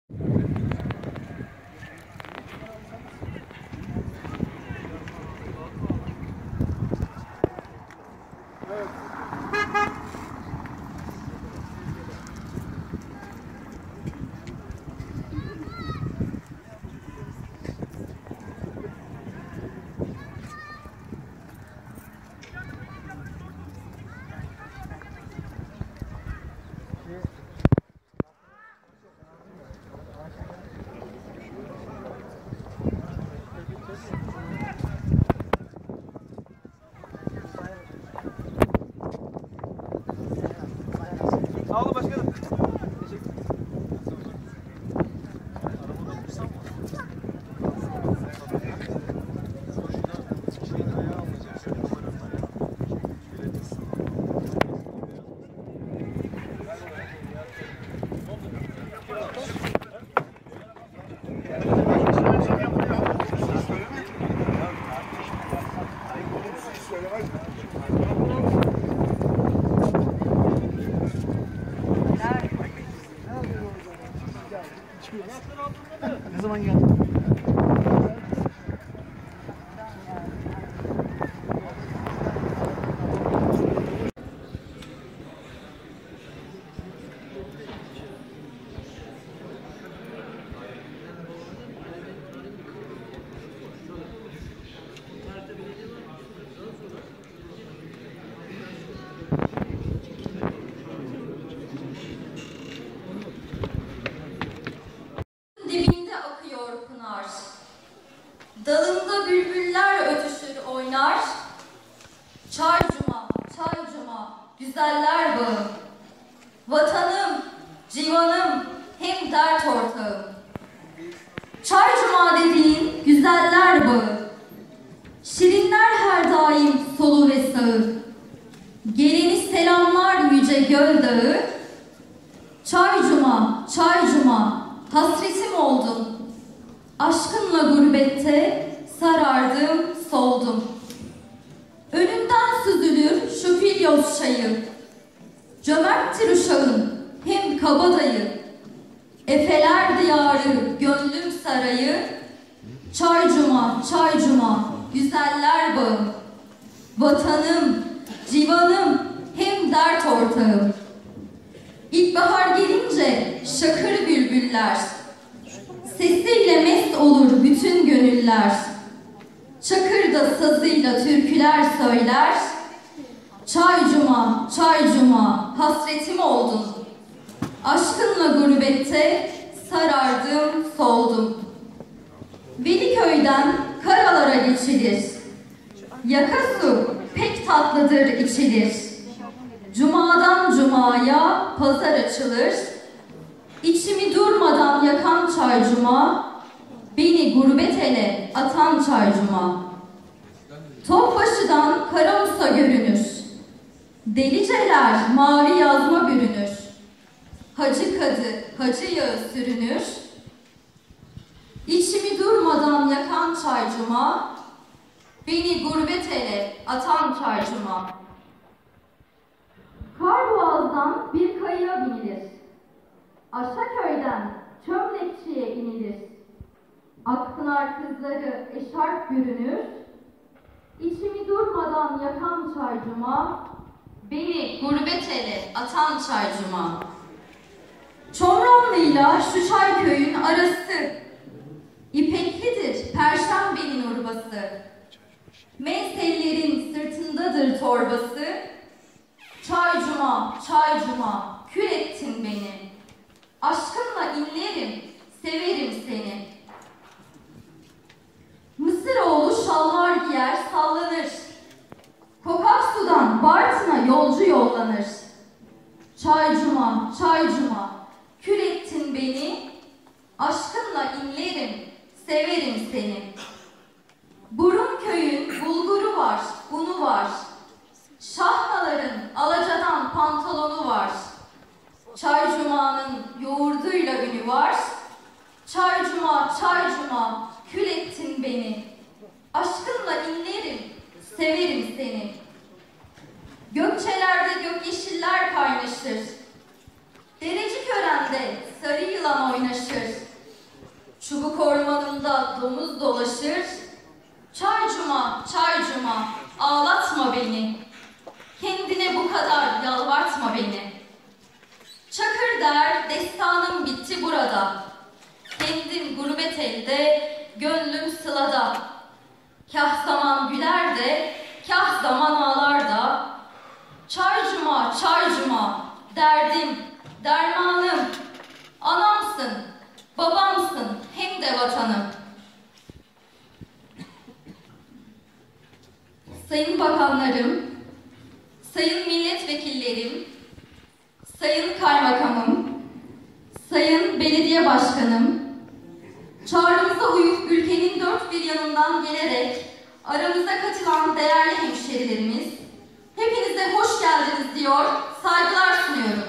Sağ olun başkanım. Ne zaman geldin? Dibinde akıyor pınar, dalında bülbüller ötüşür oynar. Çay cuma, güzeller bağı, vatanım, civanım, hem dert ortağım. Çay cuma dediğin güzeller bağı, şirinler her daim solu ve sağı. Geleni selamlar yüce göl dağı. Çay cuma, hasretim oldun. Aşkınla gurbette sarardım, soldum. Önünden süzülür şu Filyos çayı. Cömerttir uşağın hem kabadayı. Efeler diyarı, gönlüm sarayı. Çay cuma, güzeller bağı. Vatanım, civanım, hem dert ortağım. İlkbahar gelince şakır bülbüller, sesiyle mest olur bütün gönüller. Çakırda sazıyla türküler söyler. Çay cuma, hasretim oldun. Aşkınla gurbette sarardım, soldum. Veliköy'den Karalar'a geçilir. Yaka su pek tatlıdır içilir. Cumadan cumaya pazar açılır. İçimi durmadan yakan çay cuma, beni gurbet ele atan çay cuma. Topbaşı'dan Karamusa görünür. Deliceler mavi yazma bürünür. Hacı kadı, hacı yağı sürünür. İçimi durmadan yakan çay cuma, beni gurbet ele atan çay cuma. Karboğaz'dan bir kayığa binilir. Aşaköy'den Çömlekçi'ye inilir. Akpınar kızları eşarp bürünür. İçimi durmadan yakan çay cuma, beni gurbet ele atan çay cuma. Çomranlı'yla şu Çayköy'ün arası, İpeklidir Perşembe'nin urbası. Mevsellerin sırtındadır torbası. Çay cuma, kül ettin beni. Aşkınla inlerim, severim seni. Mısıroğlu şalvar giyer, sallanır. Kokaksu'dan Bartın'a yolcu yollanır. Çay cuma, kül ettin beni. Aşkınla inlerim, severim seni. Burunköy'ün bulguru var, unu var. Şahnaların Alaca'dan pantolonu var. Çay Cuma'nın yoğurduyla ünü var. Çay cuma, kül ettin beni. Aşkınla inlerim, severim seni. Gökçelerde gök yeşiller kaynaşır. Derecikören'de sarı yılan oynaşır. Çubuk ormanında domuz dolaşır. Çaycuma, çaycuma, ağlatma beni. Kendine bu kadar yalvartma beni. Çakır der, destanım bitti burada. Kendim gurbet elde, gönlüm sılada. Kah zaman güler de, kah zaman ağlar da. Çaycuma, çaycuma, derdim, dermanım. Anamsın, babamsın, hem de vatanım. Sayın bakanlarım, sayın milletvekillerim, sayın kaymakamım, sayın belediye başkanım, çağrımıza uyup ülkenin dört bir yanından gelerek aramıza katılan değerli hemşerilerimiz, hepinize hoş geldiniz diyor, saygılar sunuyorum.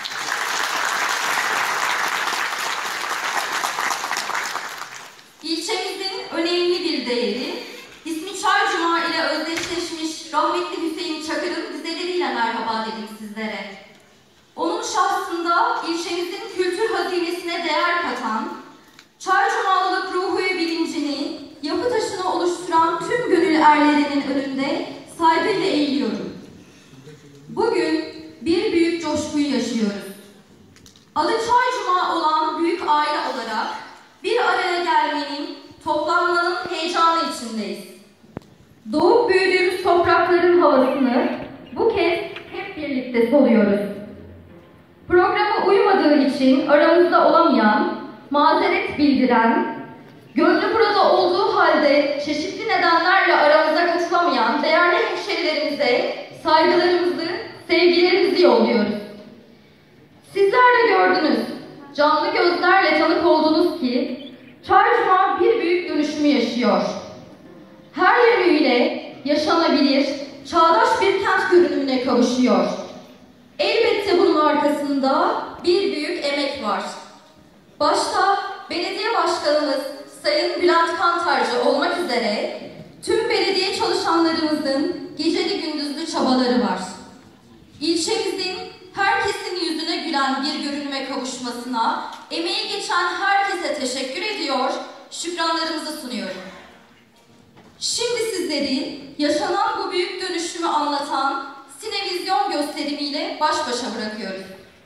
İlçemizin önemli bir değeri, ismi Çaycuma ile özdeşleşmiş rahmetli Hüseyin Çakır'ın dizeleriyle merhaba dedik sizlere. Onun şahsında ilçemizin kültür hazinesine değer katan, Çaycumalılık ruhu ve bilincini, yapı taşını oluşturan tüm gönül erlerinin önünde saygıyla eğiliyorum. Bugün bir büyük coşkuyu yaşıyoruz. Adı Çaycuma olan büyük aile olarak bir araya gelmenin, toplanmanın heyecanı içindeyiz. Doğup büyüdüğümüz toprakların havasını bu kez hep birlikte soluyoruz. Programa uymadığı için aramızda olamayan, mazeret bildiren, gönlü burada olduğu halde çeşitli nedenlerle aramıza katılamayan değerli hemşerilerimize saygılarımızı, sevgilerimizi yolluyoruz. Sizler de gördünüz, canlı gözlerle tanık oldunuz ki Çaycuma bir büyük dönüşümü yaşıyor. Her yönüyle yaşanabilir, çağdaş bir kent görünümüne kavuşuyor. Elbette bunun arkasında bir büyük emek var. Başta belediye başkanımız Sayın Bülent Kantarcı olmak üzere tüm belediye çalışanlarımızın geceli gündüzlü çabaları var. İlçemizin herkesin yüzüne gülen bir görünüme kavuşmasına emeği geçen herkese teşekkür ediyor, şükranlarımızı sunuyorum. Şimdi sizleri yaşanan bu büyük dönüşümü anlatan sinevizyon gösterimiyle baş başa bırakıyoruz.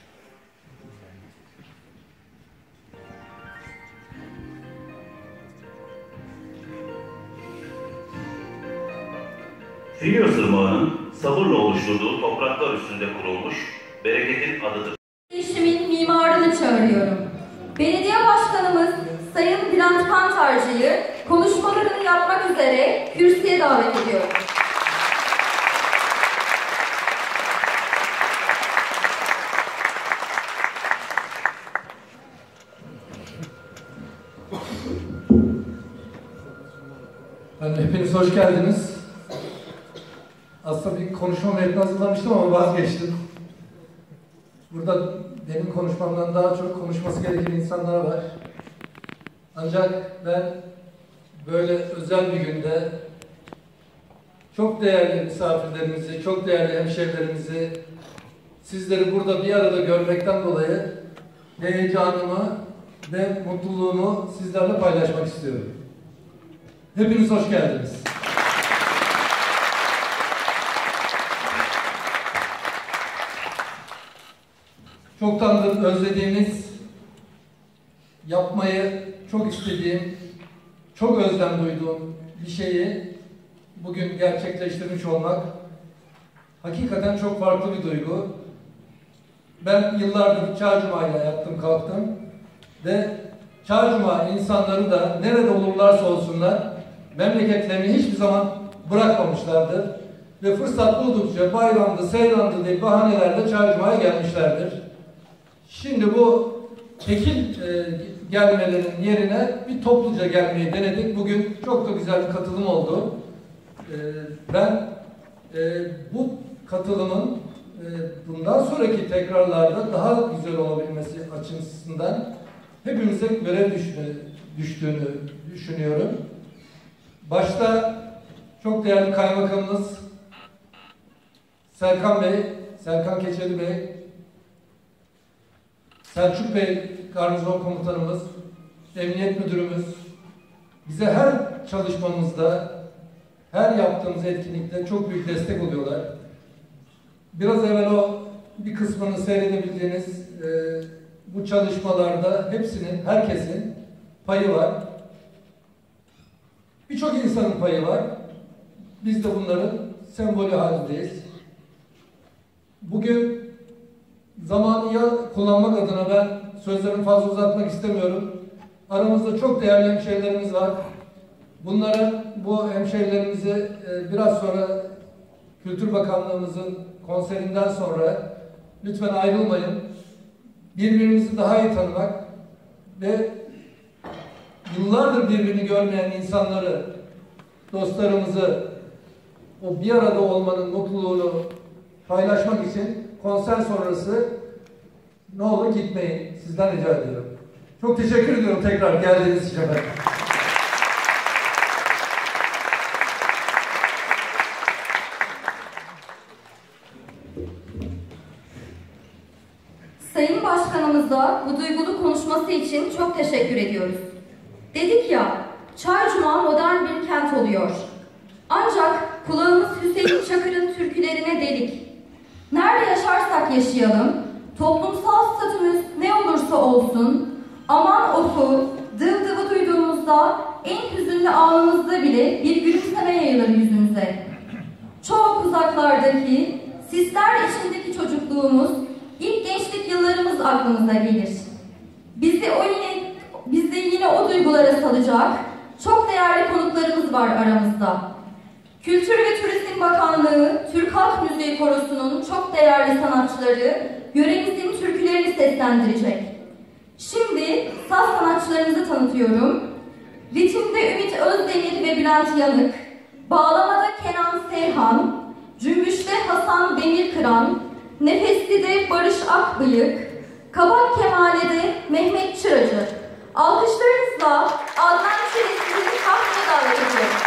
Filyos Irmağı'nın sabırla oluşturduğu topraklar üstünde kurulmuş bereketin adıdır. Değişimin mimarını çağırıyorum. Belediye başkanımız Sayın Bülent Kantarcı'yı konuşmalarını yapmak üzere kürsüye davet ediyorum. Hepiniz hoş geldiniz. Aslında bir konuşma metni hazırlamıştım ama vazgeçtim. Burada benim konuşmamdan daha çok konuşması gereken insanlar var. Ancak ben böyle özel bir günde çok değerli misafirlerimizi, çok değerli hemşehrilerimizi, sizleri burada bir arada görmekten dolayı heyecanımı ve mutluluğumu sizlerle paylaşmak istiyorum. Hepiniz hoş geldiniz. Çoktandır özlediğimiz, yapmayı çok istediğim, çok özlem duyduğum bir şeyi bugün gerçekleştirmiş olmak hakikaten çok farklı bir duygu. Ben yıllardır Çaycuma'yla yattım kalktım ve Çaycuma insanları da nerede olurlarsa olsunlar memleketlerini hiçbir zaman bırakmamışlardır ve fırsat buldukça bayramdı, seyrandı diye bahanelerle Çaycuma'ya gelmişlerdir. Şimdi bu tekil gelmelerin yerine bir topluca gelmeyi denedik. Bugün çok da güzel bir katılım oldu. Ben bu katılımın bundan sonraki tekrarlarda daha güzel olabilmesi açısından hepimize görev düştüğünü düşünüyorum. Başta çok değerli kaymakamımız Serkan Bey, Serkan Keçeli Bey, Selçuk Bey garnizon komutanımız, emniyet müdürümüz bize her çalışmamızda, her yaptığımız etkinlikte çok büyük destek oluyorlar. Biraz evvel o bir kısmını seyredebildiğiniz bu çalışmalarda hepsinin, herkesin payı var. Birçok insanın payı var. Biz de bunların sembolü halindeyiz. Bugün zamanı ya kullanmak adına ben sözlerimi fazla uzatmak istemiyorum. Aramızda çok değerli hemşehrilerimiz var. Bu hemşehrilerimizi biraz sonra Kültür Bakanlığımızın konserinden sonra lütfen ayrılmayın. Birbirimizi daha iyi tanımak ve yıllardır birbirini görmeyen insanları, dostlarımızı o bir arada olmanın mutluluğunu paylaşmak için konser sonrası ne olur gitmeyin. Sizden rica ediyorum. Çok teşekkür ediyorum tekrar geldiğiniz için efendim. Sayın Başkanımıza bu duygulu konuşması için çok teşekkür ediyoruz. Dedik ya, Çaycuma modern bir kent oluyor. Ancak kulağımız Hüseyin Çakır'ın türkülerine delik. Nerede yaşarsak yaşayalım, toplumsal statümüz ne olursa olsun, aman oku, dıvdıvı duyduğumuzda en hüzünlü anımızda bile bir gülümseme yayılır yüzümüze. Çok uzaklardaki, sisler içindeki çocukluğumuz, İlk gençlik yıllarımız aklımıza gelir. Bizi yine o duygulara salacak çok değerli konuklarımız var aramızda. Kültür ve Turizm Bakanlığı, Türk Halk Müziği Korosu'nun çok değerli sanatçıları yöremizin türkülerini seslendirecek. Şimdi saz sanatçılarımızı tanıtıyorum. Ritimde Ümit Özdemir ve Bülent Yanık, bağlamada Kenan Seyhan, cümbüşte Hasan Demirkıran, nefesli'de Barış Akbıyık, kabak kemalede Mehmet Çıracı. Alkışlarınızla Adnan Çelik'i sahneye davet ediyoruz.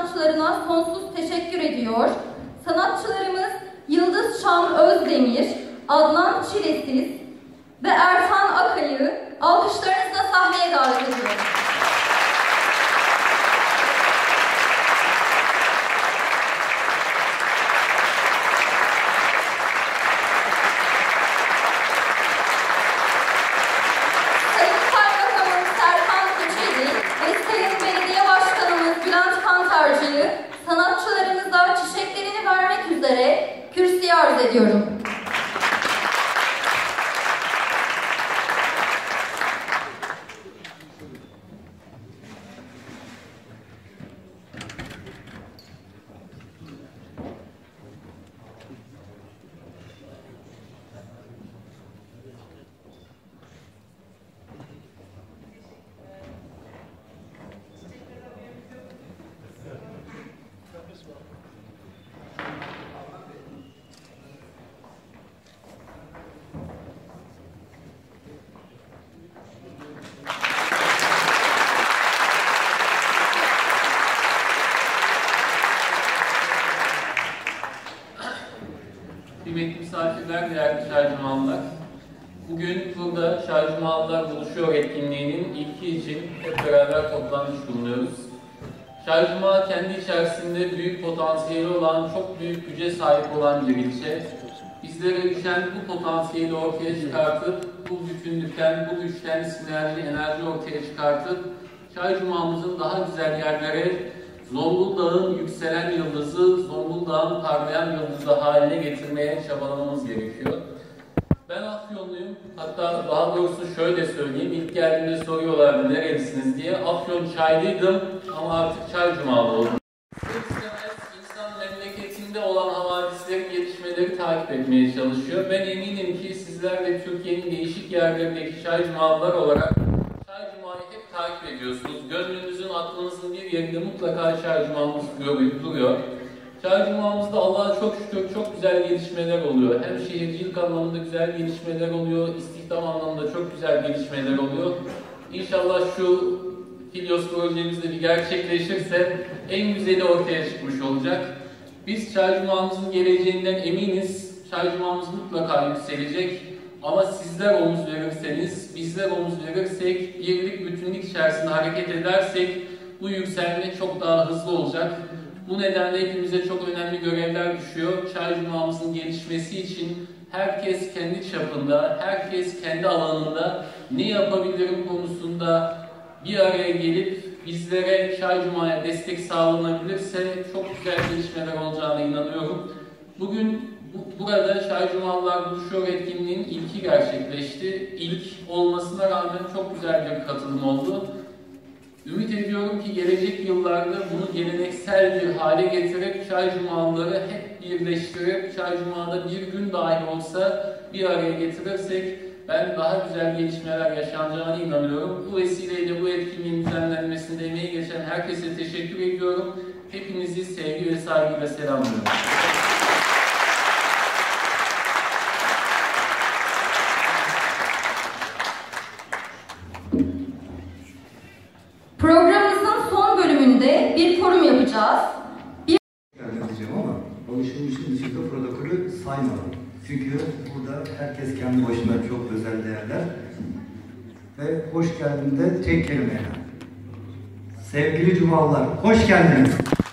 sanatçılarına sonsuz teşekkür ediyor. Sanatçılarımız Yıldız Şam Özdemir, Adnan Çilesiz ve Ertan Akay'ı alkışlarınızla sahneye davet ediyorum. Sanatçılarımıza çiçeklerini vermek üzere kürsüye arz ediyorum. Kıymetli misafirler, değerli Şarjımalılar. Bugün burada Şarjımalılar Buluşuyor etkinliğinin ilki için hep beraber toplanmış bulunuyoruz. Şarjımalı kendi içerisinde büyük potansiyeli olan, çok büyük güce sahip olan bir ilçe. Bizlere düşen bu potansiyeli ortaya çıkartıp, bu bütünlükten, bu güçten sinerji, enerji ortaya çıkartıp, Şarjımağımızın daha güzel yerlere, Zonguldak'ın yükselen yıldızı, Zonguldak'ın parlayan yıldızı haline getirmeye çabalamamız gerekiyor. Ben Afyonluyum. Hatta daha doğrusu şöyle söyleyeyim. İlk geldiğimde soruyorlardı nerelisiniz diye. Afyon Çaylıydım ama artık Çaycumalı oldum. İstemez insan memleketinde olan havadisleri, gelişmeleri takip etmeye çalışıyor. Ben eminim ki sizler de Türkiye'nin değişik yerlerindeki Çaycumalılar olarak Çaycuma'yı hep takip ediyorsunuz. Gönlünüzün, aklınızın bir yerinde mutlaka Çaycuma'mız duruyor. Çaycuma'mızda Allah'a çok şükür çok güzel gelişmeler oluyor. Hem şehircilik anlamında güzel gelişmeler oluyor, istihdam anlamında çok güzel gelişmeler oluyor. İnşallah şu Helios projemiz de bir gerçekleşirse en güzeli ortaya çıkmış olacak. Biz Çaycuma'mızın geleceğinden eminiz. Çaycuma'mız mutlaka yükselecek. Ama sizler omuz verirseniz, bizler omuz verirsek, birlik, bütünlük içerisinde hareket edersek bu yükselme çok daha hızlı olacak. Bu nedenle hepimize çok önemli görevler düşüyor. Çaycuma'mızın gelişmesi için herkes kendi çapında, herkes kendi alanında ne yapabilirim konusunda bir araya gelip bizlere Çaycuma'ya destek sağlanabilirse çok güzel gelişmeler olacağına inanıyorum. Bugün burada Çaycumalılar Buluşuyor etkinliğinin ilki gerçekleşti. İlk olmasına rağmen çok güzel bir katılım oldu. Ümit ediyorum ki gelecek yıllarda bunu geleneksel bir hale getirip Çaycumalıları hep birleştirip Çaycuma'da bir gün dahi olsa bir araya getirirsek ben daha güzel gelişmeler yaşanacağına inanıyorum. Bu vesileyle bu etkinliğin düzenlenmesinde emeği geçen herkese teşekkür ediyorum. Hepinizi sevgi ve saygıyla selamlıyorum. Programımızın son bölümünde bir forum yapacağız. Diyeceğim ama alışılmışın dışında protokolü saymadım. Çünkü burada herkes kendi başına çok özel değerler. Ve hoş geldin de tek kelimeyle. Sevgili Cumalılar, hoş geldiniz.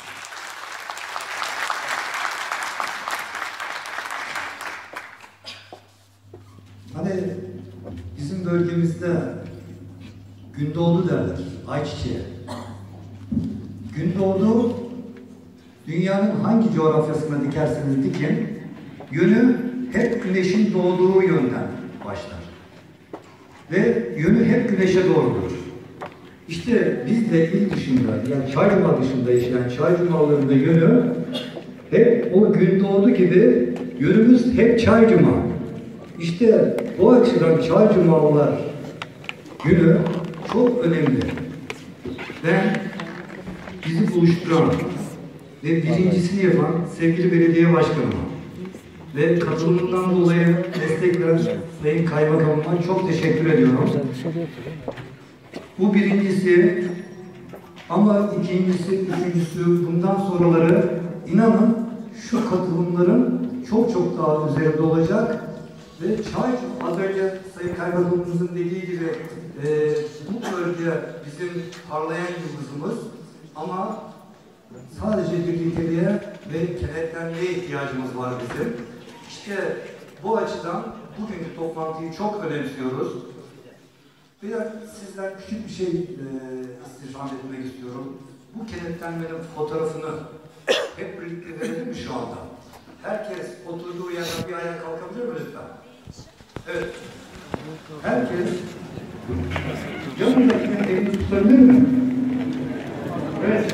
Hani bizim bölgemizde Gündoğdu derler, ayçiçeği. Gündoğdu, dünyanın hangi coğrafyasına dikerseniz dikin, yönü hep güneşin doğduğu yönden başlar. Ve yönü hep güneşe doğrudur. İşte biz de il dışında, yani Çaycuma dışında yaşayan Çaycumalıların da yönü hep o Gündoğdu gibi yönümüz hep Çaycuma. İşte bu açıdan Çaycumalılar günü çok önemli. Ben bizi buluşturan ve birincisini yapan sevgili belediye başkanıma ve katılımından dolayı destek veren Sayın Kaymakamıma çok teşekkür ediyorum. Bu birincisi Ama ikincisi, üçüncüsü, bundan sonraları inanın şu katılımların çok çok daha üzerinde olacak ve Çaycuma, az önce Sayın Kaymakamımızın dediği gibi bu bölge bizim parlayan yıldızımız ama sadece birlikteliğe ve kenetlenmeye ihtiyacımız var bizim. İşte bu açıdan bugünkü toplantıyı çok önemsiyoruz. Biraz sizden küçük bir şey istirham etmek istiyorum. Bu kenetlenmenin fotoğrafını hep birlikte verelim mi şu anda? Herkes oturduğu yerden bir ayağa kalkabilir mi lütfen? Evet. Herkes yanındakinin elini tutabilir mi? Evet.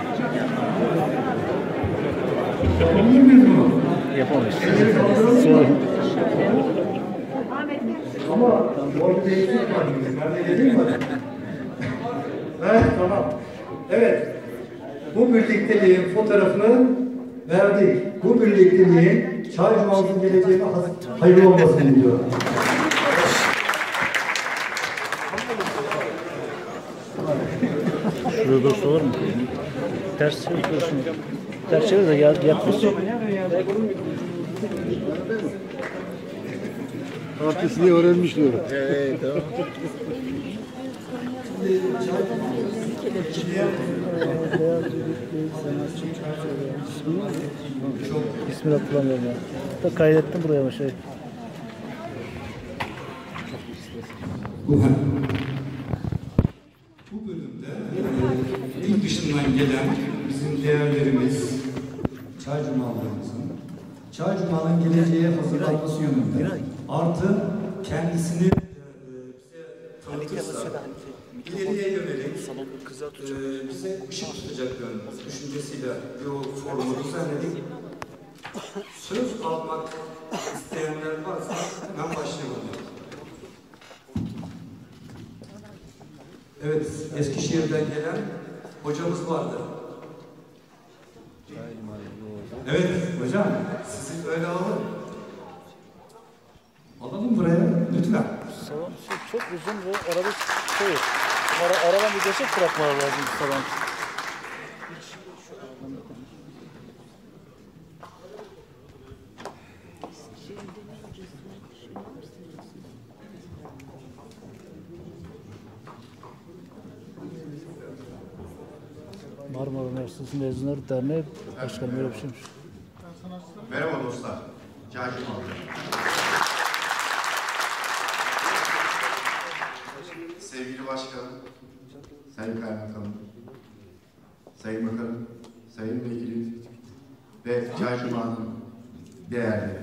Yapabilir miyiz bunu? Yapamayız. Ama orada değişik var. Nerede geleyim mi? Evet, tamam. Evet. Bu birlikteliğin fotoğrafını verdik. Bu birlikteliğin Çaycuma'mızın geleceğine hayırlı olmasını diliyorum. Şurada dost olur mu? Ters çevir. Ters çevir de yatmasın. Artistliği öğrenmiş diyorum. Tamam. İsmini hatırlamıyorum ya. Da kaydettim buraya ama şey. Bu bölümde il dışından gelen bizim değerlerimiz, Çaycumalılarımızın, Çaycuma'nın geleceğe hazırlanması yönünde artı kendisini bize tanıtırsa ileriye yönelik bize ışık tutacak düşüncesiyle bu forumu düzenledik. Söz almak isteyenler varsa hemen başlayalım. Evet, Eskişehir'den gelen hocamız vardı. Evet hocam, sizi böyle alalım. Alalım buraya, lütfen. Salon çok uzun ve arada şey yok. Aradan bir geçek bırakmalar lazım salon. Marmara Üniversitesi Mezunları Derneği Başkanı böyle bir şeymiş. Merhaba dostlar. Çaycumalı. Sevgili Başkanım, Sayın Kaymakamım, Sayın Bakanım, Sayın Vekilim ve Çaycuma'nın değerleri.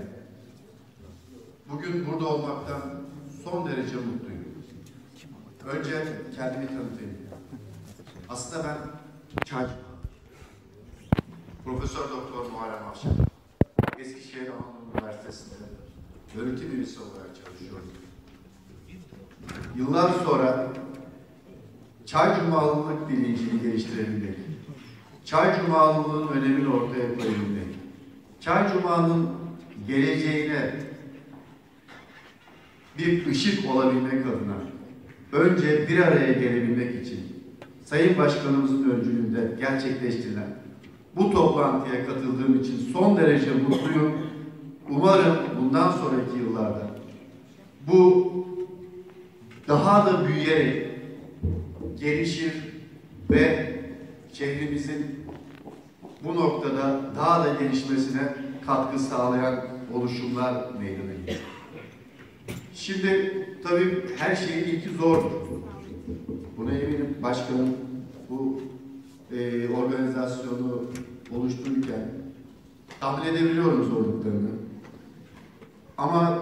Bugün burada olmaktan son derece mutluyum. Önce kendimi tanıtayım. Aslında ben Çaycuma. Profesör Doktor Muharrem Avşar. Eskişehir Anadolu Üniversitesi'nde öğretim üyesi olarak çalışıyorum. Yıllar sonra Çaycumalılık bilincini geliştirebilmek, Çaycumalılığın önemini ortaya koyabilmek, Çaycuma'nın geleceğine bir ışık olabilmek adına önce bir araya gelebilmek için Sayın Başkanımızın öncülüğünde gerçekleştirilen bu toplantıya katıldığım için son derece mutluyum. Umarım bundan sonraki yıllarda bu daha da büyüyerek gelişir ve şehrimizin bu noktada daha da gelişmesine katkı sağlayan oluşumlar meydana gelir. Şimdi tabii her şeyin ilki zordur. Buna eminim başkanım bu organizasyonu oluştururken tahmin edebiliyorum zorluklarını. Ama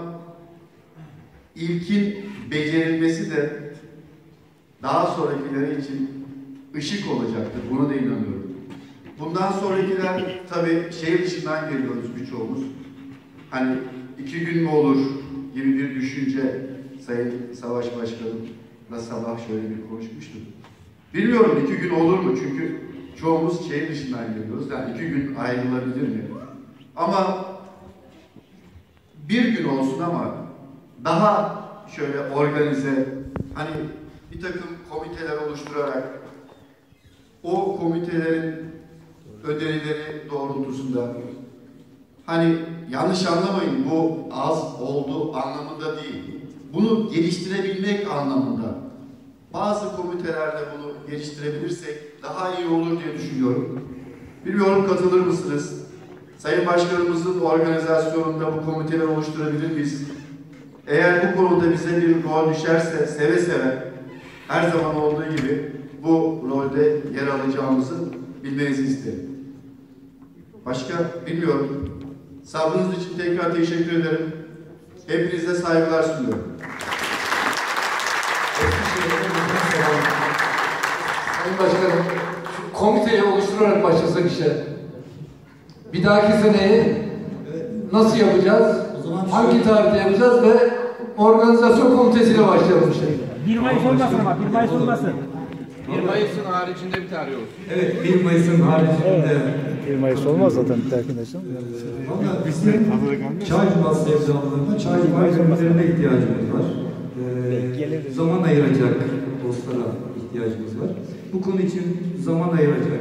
ilkin becerilmesi de daha sonrakileri için ışık olacaktır. Buna da inanıyorum. Bundan sonrakiler tabii şehir dışından geliyoruz birçoğumuz. Hani 2 gün mü olur gibi bir düşünce Sayın Savaş Başkanım'la sabah şöyle bir konuşmuştum. Bilmiyorum 2 gün olur mu? Çünkü çoğumuz şehir dışından geliyoruz. Yani 2 gün ayrılabilir mi? Ama bir gün olsun ama daha şöyle organize, hani bir takım komiteler oluşturarak o komitelerin önerileri doğrultusunda, hani yanlış anlamayın, bu az oldu anlamında değil, bunu geliştirebilmek anlamında bazı komitelerde bunu geliştirebilirsek daha iyi olur diye düşünüyorum. Bilmiyorum, katılır mısınız? Sayın Başkanımızın organizasyonunda bu komiteleri oluşturabilir miyiz? Eğer bu konuda bize bir rol düşerse seve seve, her zaman olduğu gibi bu rolde yer alacağımızı bilmenizi isterim. Başka bilmiyorum. Sabrınız için tekrar teşekkür ederim. Hepinize saygılar sunuyorum. Sayın Başkanım, şu komiteyi oluşturarak başlasak işe. Bir dahaki seneyi nasıl yapacağız? Hangi tarihte yapacağız ve organizasyon komitesiyle başlayalım işte. 1 Mayıs olmasın ama, 1 Mayıs olmasın. 1 Mayıs'ın haricinde bir tarih olsun. Evet, 1 Mayıs'ın haricinde. 1 Mayıs olmaz zaten bir dahakinde. Valla bizim Çay Cuma'sı evlamlarında Çay Cuma komitelerine ihtiyacımız var. Zaman ayıracak dostlara ihtiyacımız var. Bu konu için zaman ayıracak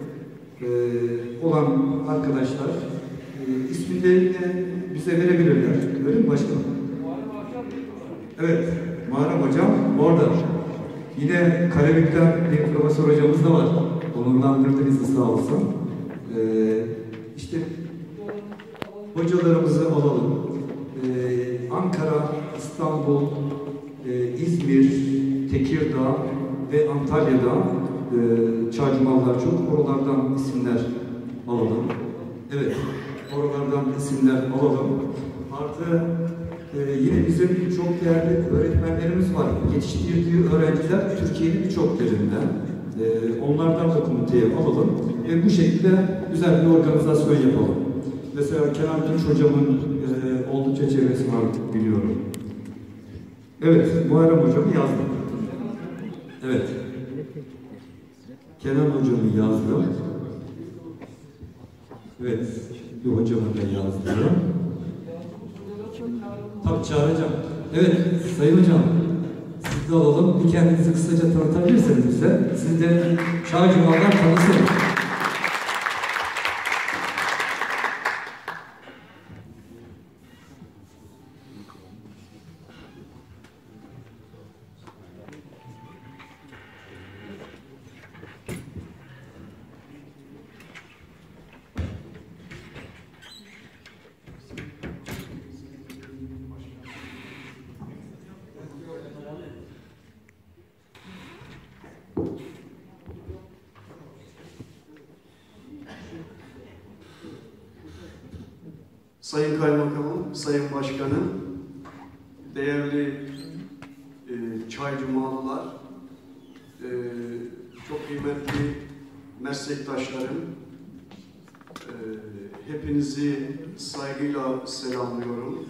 olan arkadaşlar ismini bize verebilirler. Öyle mi başkanım? Evet, Muharrem Hocam orada. Yine Karabük'ten bir profesör hocamız da var. Onurlandırdı bizi sağ olsun. İşte hocalarımızı alalım. Ankara, İstanbul, İzmir, Tekirdağ ve Antalya'da çaycumalılar çok. Oralardan isimler alalım. Evet, oralardan isimler alalım. Artı yine bizim çok değerli öğretmenlerimiz var. Yetiştirdiği öğrenciler Türkiye'nin birçok yerinden. Onlardan da komiteye alalım ve bu şekilde güzel bir organizasyon yapalım. Mesela Kenan Tunç hocamın oldukça çevresi var biliyorum. Evet, Muharrem hocamı yazdım. Evet. Kenan hocamı yazdım. Evet, bir hocamı da yazdım. Tabii çağıracağım. Evet, Sayın Hocam, siz de alalım. Bir kendinizi kısaca tanıtabilirseniz bize. Siz de Çay Cumalar tanısın. Sayın Kaymakamım, Sayın Başkanım, değerli Çay Cumalılar, çok kıymetli meslektaşlarım, hepinizi saygıyla selamlıyorum.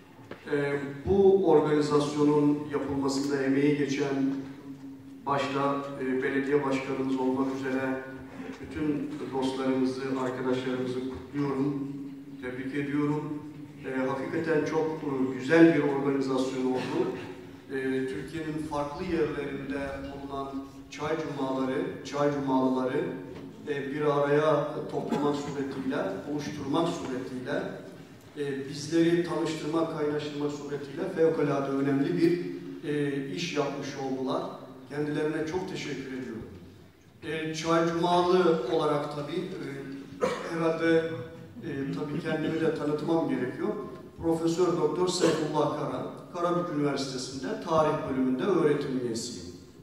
Bu organizasyonun yapılmasında emeği geçen başta belediye başkanımız olmak üzere bütün dostlarımızı, arkadaşlarımızı kutluyorum. Tebrik ediyorum. Hakikaten çok güzel bir organizasyon oldu. Türkiye'nin farklı yerlerinde bulunan çay cumalıları bir araya toplamak suretiyle, oluşturmak suretiyle, bizleri tanıştırmak, kaynaştırmak suretiyle fevkalade önemli bir iş yapmış oldular. Kendilerine çok teşekkür ediyorum. Çay cumalı olarak tabii herhalde tabii kendimi de tanıtmam gerekiyor. Profesör Doktor Seyfullah Kara, Karabük Üniversitesi'nde tarih bölümünde öğretim üyesiyim.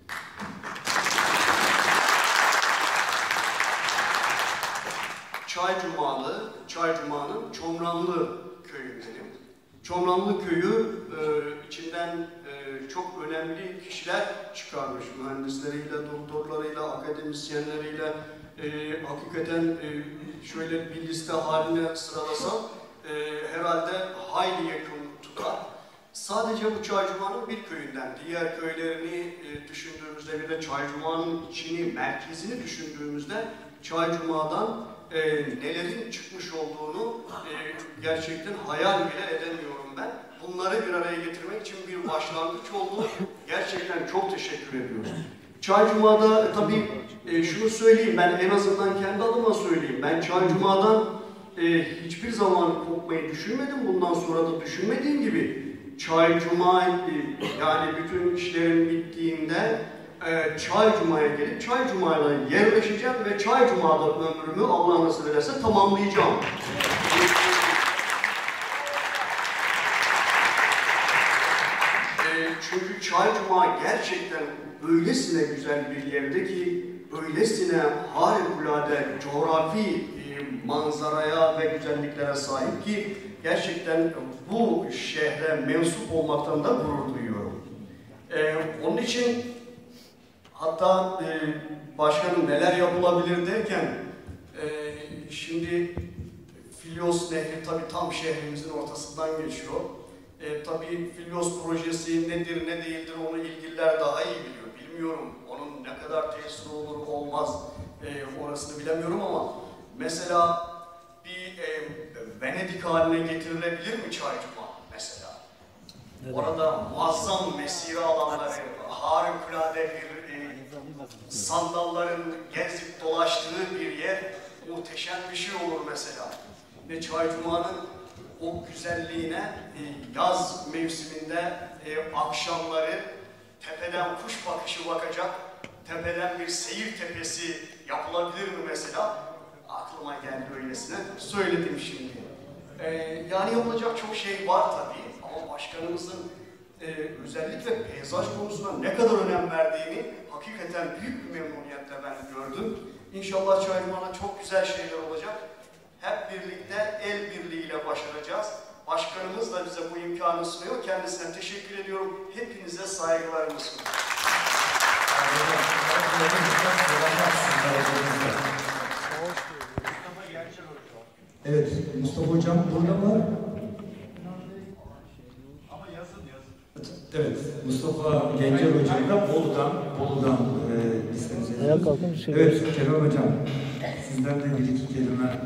Çay Cuma'nın Çomranlı köyündenim. Çomranlı köyü içinden çok önemli kişiler çıkarmış. Mühendisleriyle, doktorlarıyla, akademisyenleriyle, hakikaten şöyle bir liste haline sıralasam herhalde hayli yakın tutar. Sadece bu Çaycuma'nın bir köyünden, diğer köylerini düşündüğümüzde bir de Çaycuma'nın içini, merkezini düşündüğümüzde Çaycuma'dan nelerin çıkmış olduğunu gerçekten hayal bile edemiyorum ben. Bunları bir araya getirmek için bir başlangıç oldu. Gerçekten çok teşekkür ediyoruz. Çay Cuma'da tabii şunu söyleyeyim, ben en azından kendi adıma söyleyeyim. Ben Çay Cuma'dan hiçbir zaman kopmayı düşünmedim. Bundan sonra da düşünmediğim gibi Çay Cuma, yani bütün işlerin bittiğinde Çay Cuma'ya gelip Çay Cuma'yla yerleşeceğim ve Çay Cuma'da ömrümü Allah nasip ederse tamamlayacağım. Çünkü Çay Cuma gerçekten öylesine güzel bir yerde ki, öylesine harikulade coğrafi manzaraya ve güzelliklere sahip ki gerçekten bu şehre mensup olmaktan da gurur duyuyorum. Onun için hatta başkanım neler yapılabilir derken şimdi Filyos Nehri tabii tam şehrimizin ortasından geçiyor. Tabii Filyos projesi nedir ne değildir onu ilgililer daha iyi biliyor. Bilmiyorum onun ne kadar tesiri olur olmaz orasını bilemiyorum ama mesela bir Venedik haline getirilebilir mi Çay Cuma mesela? Evet. Orada muazzam mesire alanları, harikulade bir sandalların gezip dolaştığı bir yer, muhteşem bir şey olur mesela. Ve Çay Cuma'nın o güzelliğine yaz mevsiminde akşamları tepeden kuş bakışı bakacak, tepeden bir seyir tepesi yapılabilir mi mesela? Aklıma geldi öylesine, söyledim şimdi. Yani yapılacak çok şey var tabii ama başkanımızın özellikle peyzaj konusuna ne kadar önem verdiğini hakikaten büyük bir memnuniyetle ben gördüm. İnşallah Çay Cuma'da çok güzel şeyler olacak. Hep birlikte el birliğiyle başaracağız. Başkanımız da bize bu imkanı sunuyor. Kendisine teşekkür ediyorum. Hepinize saygılarımı sunuyorum. Evet, Mustafa Hocam burada mı? Ama yazın. Evet, Mustafa Gencer Hocam da Bolu'dan listemize. Evet, Kenan Hocam, sizden de bir iki kelime.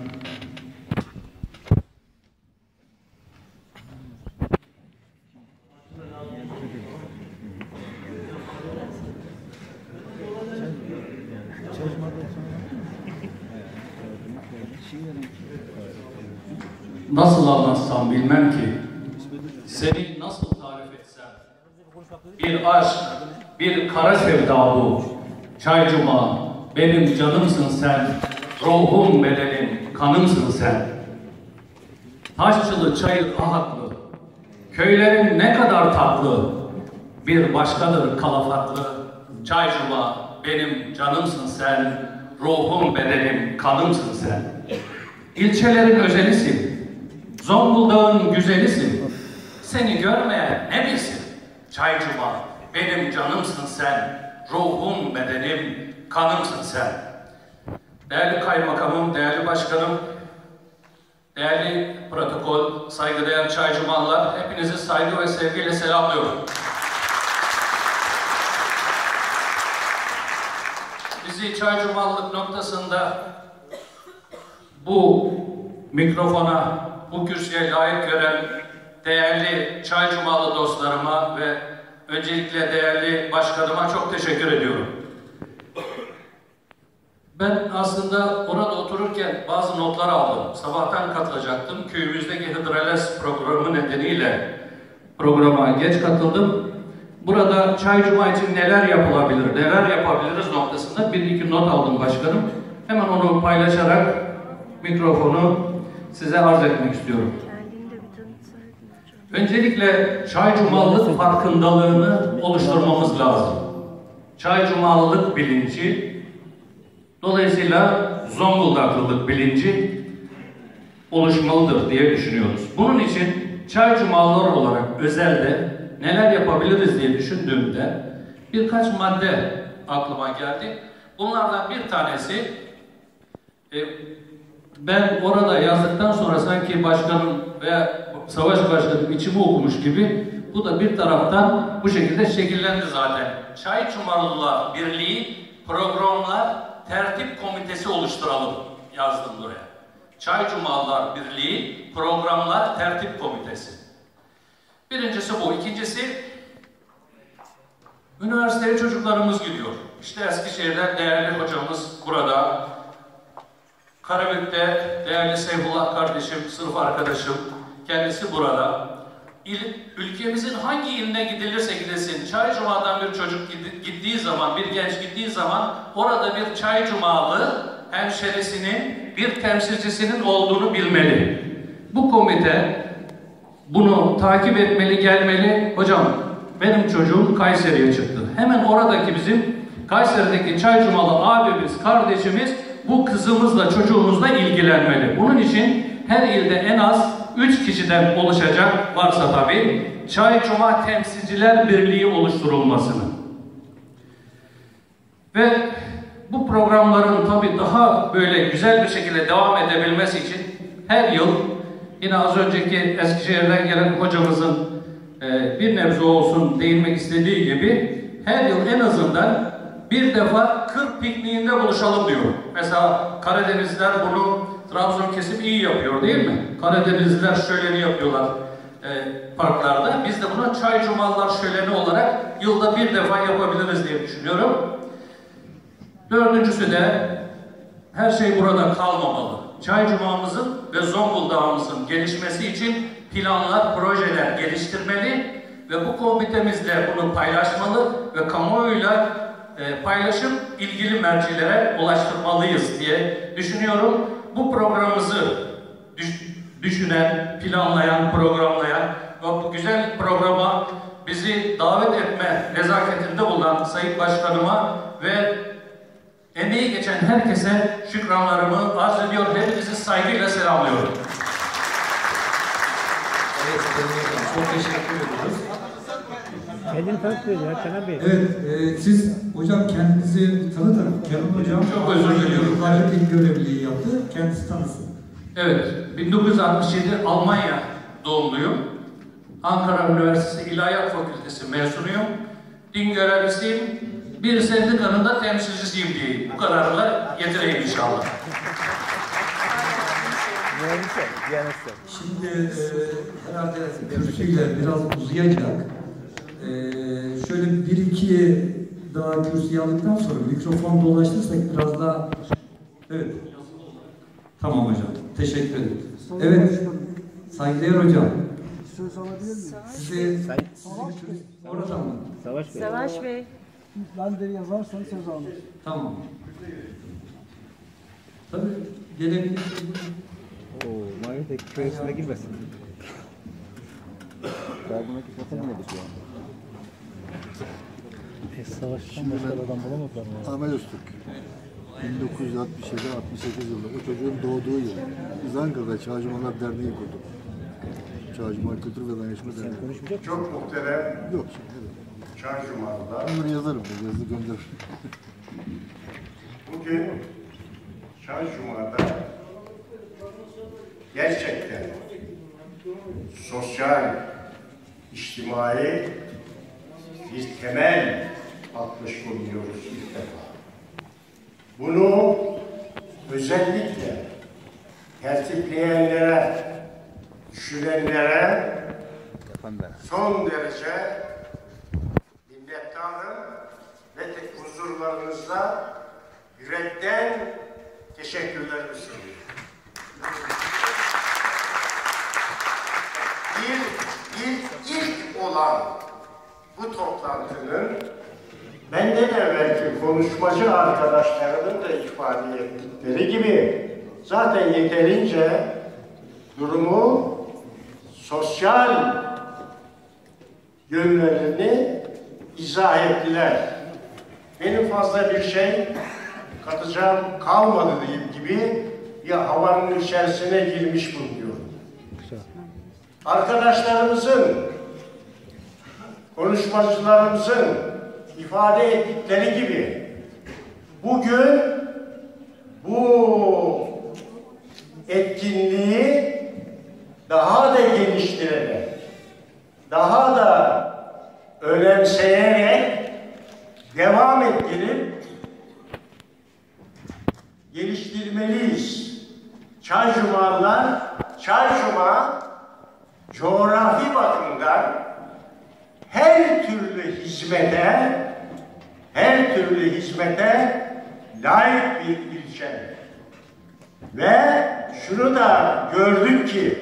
Nasıl anlatsam bilmem ki, seni nasıl tarif etsem, bir aşk, bir kara sevda bu, Çay Cuma, benim canımsın sen, ruhum bedenim, kanımsın sen. Taşçılı çayır ahaklı, köylerin ne kadar tatlı, bir başkadır kalafatlı, Çay Cuma, benim canımsın sen, ruhum bedenim, kanımsın sen. İlçelerin özelisin, Zonguldak'ın güzelisin, seni görmeyen ne bilsin? Çay Cuma, benim canımsın sen, ruhum, bedenim, kanımsın sen. Değerli kaymakamım, değerli başkanım, değerli protokol, saygıdeğer Çay Cumalılar, hepinizi saygı ve sevgiyle selamlıyorum. Bizi Çay Cumalılık noktasında bu mikrofona, bu kürsüye layık gören değerli Çay Cumalı dostlarıma ve öncelikle değerli başkanıma çok teşekkür ediyorum. Ben aslında orada otururken bazı notlar aldım. Sabahtan katılacaktım. Köyümüzdeki Hıdrellez programı nedeniyle programa geç katıldım. Burada Çay Cuma için neler yapılabilir, neler yapabiliriz noktasında bir iki not aldım başkanım. Hemen onu paylaşarak mikrofonu size arz etmek istiyorum. Öncelikle Çay Cumalılık farkındalığını oluşturmamız lazım. Çay Cumalılık bilinci, dolayısıyla Zonguldaklılık bilinci oluşmalıdır diye düşünüyoruz. Bunun için Çay Cumalılar olarak özelde neler yapabiliriz diye düşündüğümde birkaç madde aklıma geldi. Bunlardan bir tanesi, ben orada yazdıktan sonra sanki başkanım veya savaş başkanım içimi okumuş gibi, bu da bir taraftan bu şekilde şekillendi zaten. Çay Cumalılar Birliği Programlar Tertip Komitesi oluşturalım yazdım buraya. Çay Cumalılar Birliği Programlar Tertip Komitesi. Birincisi bu. İkincisi, Üniversiteye çocuklarımız gidiyor. İşte Eskişehir'den değerli hocamız burada. Karabük'te değerli Seyfullah kardeşim, sınıf arkadaşım, kendisi burada. Ülkemizin hangi iline gidilirse gidesin, Çaycuma'dan bir çocuk gittiği zaman, bir genç gittiği zaman orada bir Çaycumalı hemşerisinin, bir temsilcisinin olduğunu bilmeli. Bu komite bunu takip etmeli, gelmeli. Hocam, benim çocuğum Kayseri'ye çıktı. Hemen oradaki bizim Kayseri'deki Çaycumalı abimiz, kardeşimiz bu kızımızla, çocuğumuzla ilgilenmeli. Bunun için her ilde en az 3 kişiden oluşacak, varsa tabii, Çaycuma Temsilciler Birliği oluşturulmasını. Ve bu programların tabii daha böyle güzel bir şekilde devam edebilmesi için her yıl yine az önceki Eskişehir'den gelen hocamızın bir nebze olsun değinmek istediği gibi her yıl en azından bir defa kır pikniğinde buluşalım diyor. Mesela Karadenizliler bunu Trabzon kesim iyi yapıyor değil mi? Karadenizliler şöleni yapıyorlar parklarda. Biz de buna Çaycumalılar şöleni olarak yılda bir defa yapabiliriz diye düşünüyorum. Dördüncüsü de her şey burada kalmamalı. Çaycuma'mızın ve Zonguldak'ımızın gelişmesi için planlar, projeler geliştirmeli ve bu komitemizle bunu paylaşmalı ve kamuoyuyla paylaşıp ilgili mercilere ulaştırmalıyız diye düşünüyorum. Bu programımızı düşünen, planlayan, programlayan ve bu güzel programa bizi davet etme nezaketinde bulunan Sayın Başkanıma ve emeği geçen herkese şükranlarımı arz ediyor. Hepinizi saygıyla selamlıyorum. Evet, çok teşekkür ediyoruz. Kendini tanıtmıyor ya Kenan Bey. Evet, siz hocam kendinizi tanıtın. Kenan hocam çok özür diliyorum. Yıllarca dil görevliliği yaptı. Kendisi tanısın. Evet, 1967 Almanya doğumluyum. Ankara Üniversitesi İlahiyat Fakültesi mezunuyum. Din görevlisiyim. Bir sendikanın da temsilcisiyim diyeyim. Bu kadarla yetireyim inşallah. Şimdi herhalde kürsüyle biraz uzayacak. Şöyle bir iki daha kürsüyü aldıktan sonra mikrofon dolaştırsak biraz daha... Evet. Tamam hocam. Teşekkür ederim. Evet. Saygıdeğer hocam. Söz alabilir miyim? Size oradan mı? Savaş Bey. Savaş Bey. Ben de yazarsan söz alırım. Tamam. Tabii gelebilir. Mahir de köy üstüne girmesin. Derdime kitaplanmadı şu an. Savaştan başka adam bulamadılar mı? Ahmet Öztürk. 1967-68 yılında o çocuğun doğduğu yıl. Biz Ankara'da Çaycumalar Derneği kurduk. Çaycuma Kültür ve Dayanışma Derneği. Çok muhterem. Yok şimdi. Çaycumalılar. Ben bunu yazarım. Yazı gönderirim. Bugün Çaycuma'da gerçekten sosyal, içtimai bir temel atmış bulunuyoruz ilk defa. Bunu özellikle tertipleyenlere, düşünenlere son derece minnettarım ve huzurlarınızda yürekten teşekkürlerimi sunuyorum. İlk olan bu toplantının benden evvelki konuşmacı arkadaşlarımın da ifade ettikleri gibi zaten yeterince durumu sosyal yönlerini izah ettiler. Benim fazla bir şey katacağım kalmadı gibi bir havanın içerisine girmiş bulunuyorum. Arkadaşlarımızın, konuşmacılarımızın ifade ettikleri gibi bugün bu etkinliği daha da geliştirerek, daha da önemseyerek devam ettirip geliştirmeliyiz. Çaycumalılar, Çaycuma coğrafi bakımdan her türlü hizmete layık bir ilçe. Ve şunu da gördük ki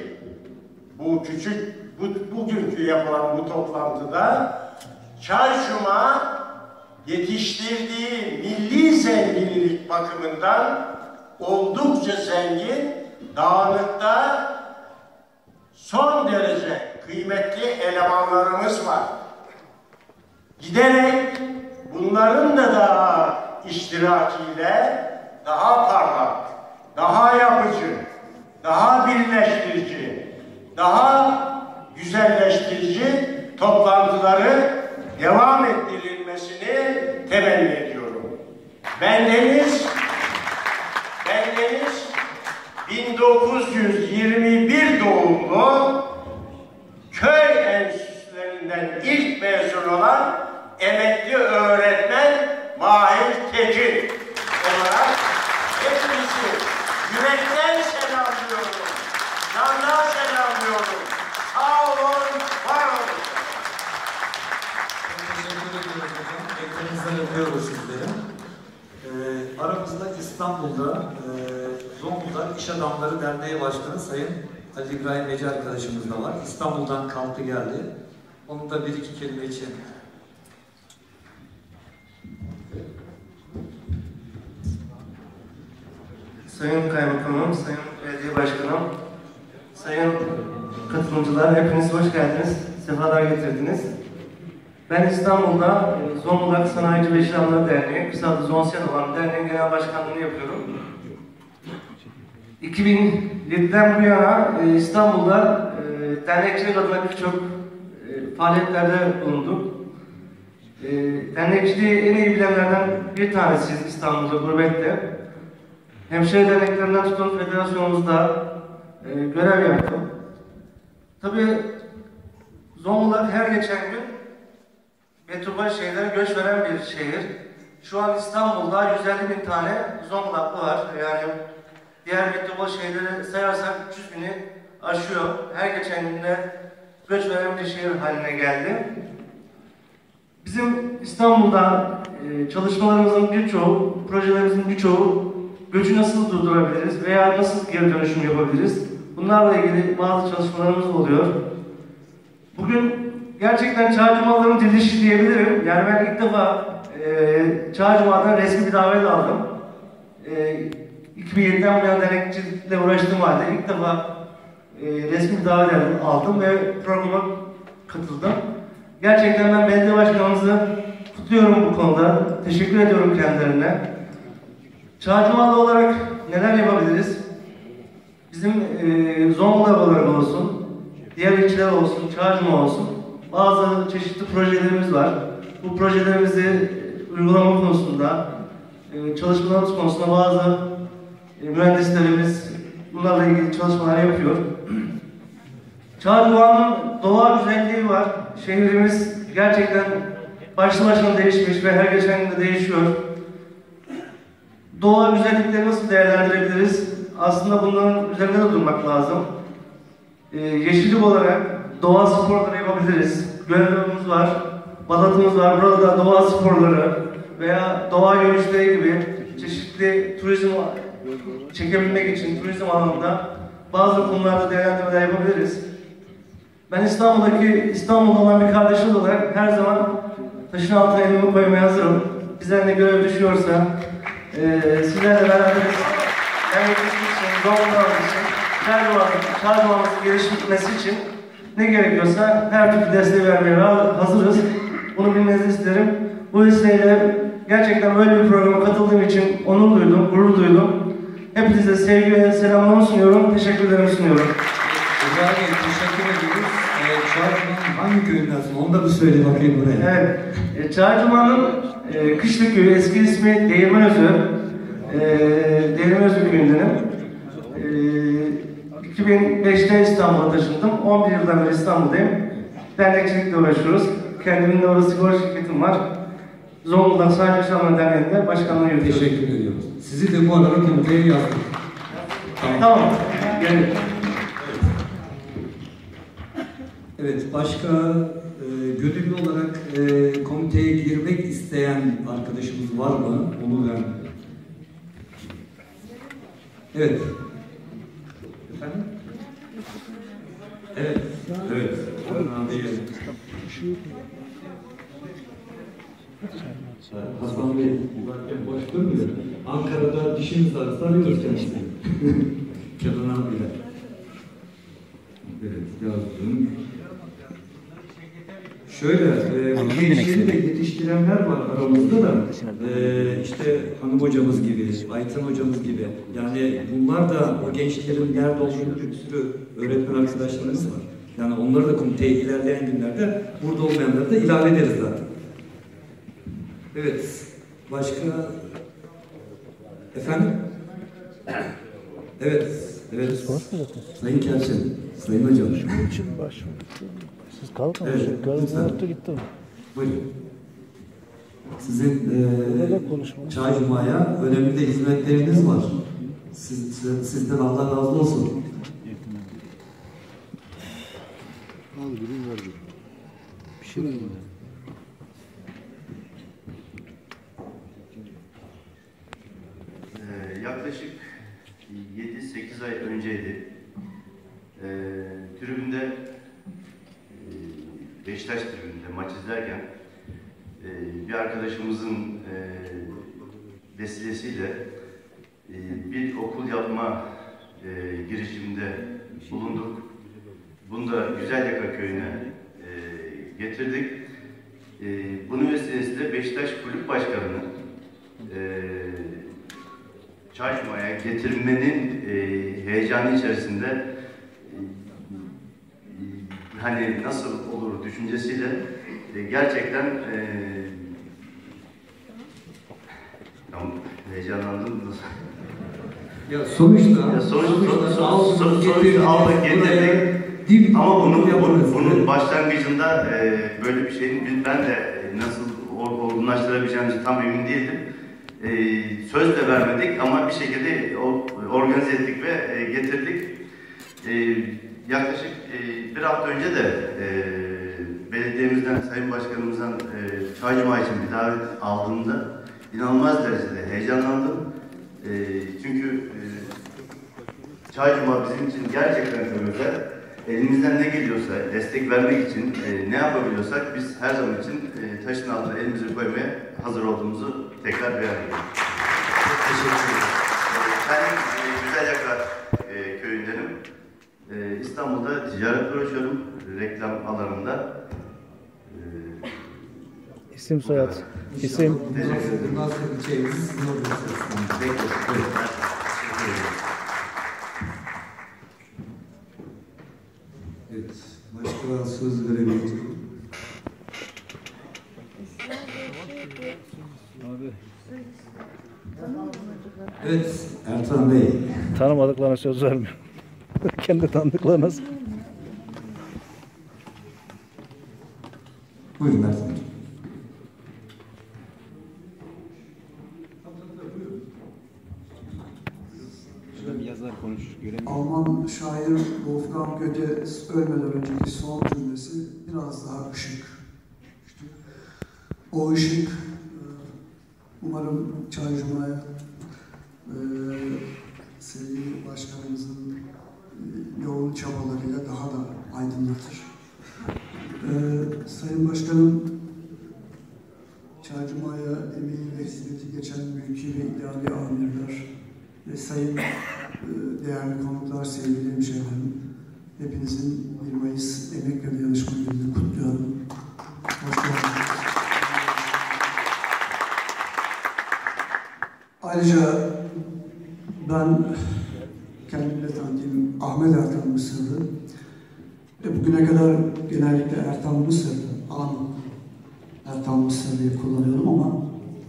bugünkü yapılan bu toplantıda Çarşuma yetiştirdiği milli zenginlik bakımından oldukça zengin, dağınıkta son derece kıymetli elemanlarımız var. Giderek bunların da daha iştirakiyle daha parlak, daha yapıcı, daha birleştirici, daha güzelleştirici toplantıları devam ettirilmesini temenni ediyorum. Bendeniz 1921 doğumlu köy enstitülerinden ilk mezun olan emekli öğretmen Mahir Tekin olarak hepinizi yürekten selamlıyorum. Candan selamlıyorum. Sağ olun, var olun. Teşekkür ediyoruz hocam. Eklerinizden öpüyoruz sizleri. Aramızda İstanbul'da Zonguldak İş Adamları Derneği Başkanı Sayın Ali İbrahim Ece arkadaşımız da var. İstanbul'dan kalktı geldi. Onu da bir iki kelime için. Sayın Kaymakamım, Sayın Belediye Başkanım, Sayın katılımcılar, hepiniz hoş geldiniz, sefalar getirdiniz. Ben İstanbul'da Zonguldak Sanayici ve İş Adamları Derneği, kısaltı Zonsen olan derneğin genel başkanlığını yapıyorum. 2007'den bu yana İstanbul'da dernekçilik adına birçok faaliyetlerde bulunduk. Dernekçiliği en iyi bilenlerden bir tanesiyiz İstanbul'da, gurbette. Hemşire derneklerinden tutun federasyonumuzda görev yaptım. Tabii Zonguldak her geçen gün metropol şehirlere göç veren bir şehir. Şu an İstanbul'da 150.000 tane Zonguldaklı var. Yani diğer metropol şehirleri sayarsak 300.000'i aşıyor. Her geçen günde göç veren bir şehir haline geldi. Bizim İstanbul'da çalışmalarımızın birçoğu, projelerimizin birçoğu göçü nasıl durdurabiliriz veya nasıl geri dönüşüm yapabiliriz? Bunlarla ilgili bazı çalışmalarımız oluyor. Bugün gerçekten Çağcımalıların dirilişi diyebilirim. Yani ben ilk defa Çağcımalı'dan resmi bir davet aldım. 2007'den bu yana dernekçilikle uğraştığım halde ilk defa resmi bir davet aldım ve programa katıldım. Gerçekten ben belediye başkanımızı kutluyorum bu konuda. Teşekkür ediyorum kendilerine. Çağcımalı olarak neler yapabiliriz? Bizim Zonguldak olarak olsun, diğer ilçeler olsun, Çağcıma olsun, bazı çeşitli projelerimiz var. Bu projelerimizi uygulama konusunda, çalışmalarımız konusunda bazı mühendislerimiz bunlarla ilgili çalışmalar yapıyor. Çağcıma'nın doğa güzelliği var. Şehrimiz gerçekten başlı başına değişmiş ve her geçen gün de değişiyor. Doğa güzellikleri nasıl değerlendirebiliriz? Aslında bunların üzerinde de durmak lazım. Yeşillik olarak doğa sporları yapabiliriz. Göllerimiz var, balatımız var. Burada doğa sporları veya doğa yürüyüşleri gibi çeşitli turizm çekebilmek için turizm alanında bazı konularda değerlendirmeler yapabiliriz. Ben İstanbul'da olan bir kardeşiniz olarak her zaman taşın altına elimi koymaya hazırım. Bizden ne görev düşüyorsa sizlerle beraber dernekçilik için, Zonguldak'ın için, Çağcıma'mızın gelişmesi için ne gerekiyorsa her türlü desteği vermeye hazırız. Bunu bilmenizi isterim. Bu vesileyle gerçekten böyle bir programa katıldığım için onur duydum, gurur duydum. Hepinize sevgi ve selamlarımı sunuyorum. Teşekkürlerimi sunuyorum. Güzel Bey, teşekkür ediyoruz. Çağcıma'nın hangi köyündensin? Onu da bir söyle bakayım buraya. Evet. Çağcıma'nın Kışlık Köyü, eski ismi Değirmenözü. Değirmenözü köyündenim. 2005'te İstanbul'a taşındım. 11 yıldan beri İstanbul'dayım. Dernekçilikle uğraşıyoruz. Kendimin de orada sigorta şirketim var. Zonguldak Sanayici İş Adamları Derneği'nde başkanlığı yürütüyoruz. Teşekkür ediyorum. Sizi de bu arada komiteye yazdık. Tamam. Gelin. Evet, başka Gönüllü olarak komiteye girmek isteyen arkadaşımız var mı? Onu ben... Evet. Efendim? Evet. Evet. Hasan Bey, boş durmuyor. Ankara'da dişimiz arası arıyoruz kendisini. Kenan abiyle. Evet, yazdım. Şöyle, gençleri de yetiştirenler var aramızda da, işte hanım hocamız gibi, Ayten hocamız gibi, yani bunlar da o gençlerin nerede olduğunu bir sürü öğretmen arkadaşlarımız var. Yani onları da komiteye ilerleyen günlerde, burada olmayanları da ilave ederiz zaten. Evet, başka... Efendim? Evet, evet. Sayın Kelçin, Sayın Hocam. Şunun için başvurduk. Siz kalkın. Evet, Gazete gitti. Buyurun. Sizin Çay Cuma'ya önemli de hizmetleriniz var. Sizden Allah razı olsun. Al gülüm ver gülüm. Bir şey mi? Yaklaşık 7-8 ay önceydi. Tribünde, Beşiktaş tribünde maç izlerken bir arkadaşımızın vesilesiyle bir okul yapma girişiminde bulunduk. Bunu da Güzelyaka köyüne getirdik. Bunun vesilesiyle Beşiktaş Kulüp Başkanı'nı Çay Cuma'ya getirmenin heyecanı içerisinde hani nasıl olur düşüncesiyle gerçekten heyecanlandım. Ya sonuçta aldık, getirdik. Ama bunun başlangıcında böyle bir şeyin ben de nasıl olgunlaştırabileceğimizi tam emin değildim. Söz de vermedik ama bir şekilde organize ettik ve getirdik. Yaklaşık bir hafta önce de belediyemizden, Sayın Başkanımızdan Çay Cuma için bir davet aldığımda inanılmaz derecede heyecanlandım. Çünkü Çay Cuma bizim için gerçekten çok özel. Elimizden ne geliyorsa destek vermek için ne yapabiliyorsak biz her zaman için taşın altına elimizi koymaya hazır olduğumuzu tekrar beyan ediyorum. Teşekkür ederim. Ben Güzelyaka köyündenim. İstanbul'da ticaret uğraşıyorum, reklam alanında. İsim soyad. İsim. Evet, başka söz verebilirim. Evet, Ertan Bey. Tanımadıklarına söz vermiyor. Kendi tanıdıklarına. Buyurun Ertan Bey. Alman şair Wolfgang Goethe ölmeden önceki son cümlesi biraz daha ışık. İşte o ışık umarım Çay Cuma'ya sevgili başkanımızın yoğun çabalarıyla daha da aydınlatır. Sayın Başkanım, Çay Cuma'ya emeği ve hizmeti geçen mülki ve idari amirler ve sayın değerli konuklar, sevgili hemşehrilerim, hepinizin 1 Mayıs Emek ve Dayanışma Günü'nü kutluyorum. Hoş geldiniz. Ayrıca ben kendimle tanıdığım Ahmet Ertan Mısırlı ve bugüne kadar genellikle Ertan Mısırlı, Ertan Mısırlı'yı kullanıyorum ama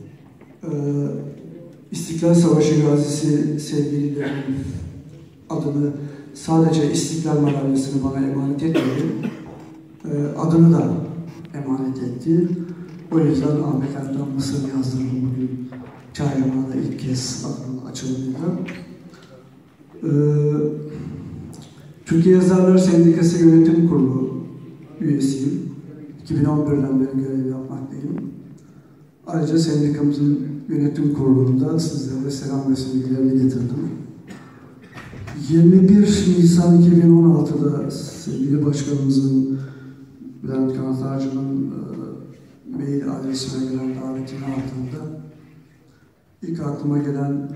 İstiklal Savaşı gazisi sevgili dedemin adını sadece İstiklal Madalyası'nı bana emanet etmedi, adını da emanet etti. O yüzden Ahmet Ertan Mısır yazdırdım bugün Çay Cuma'da ilk kez adının açılımıyla. Türkiye Yazarlar Sendikası Yönetim Kurulu üyesiyim. 2011'den beri görev yapmaktayım. Ayrıca sendikamızın yönetim kurulunda sizlere selam ve sevgilerini getirdim. 21 Nisan 2016'da sevgili başkanımızın Bülent Kantarcı'nın mail adresine gelen davetini aldığımda ilk aklıma gelen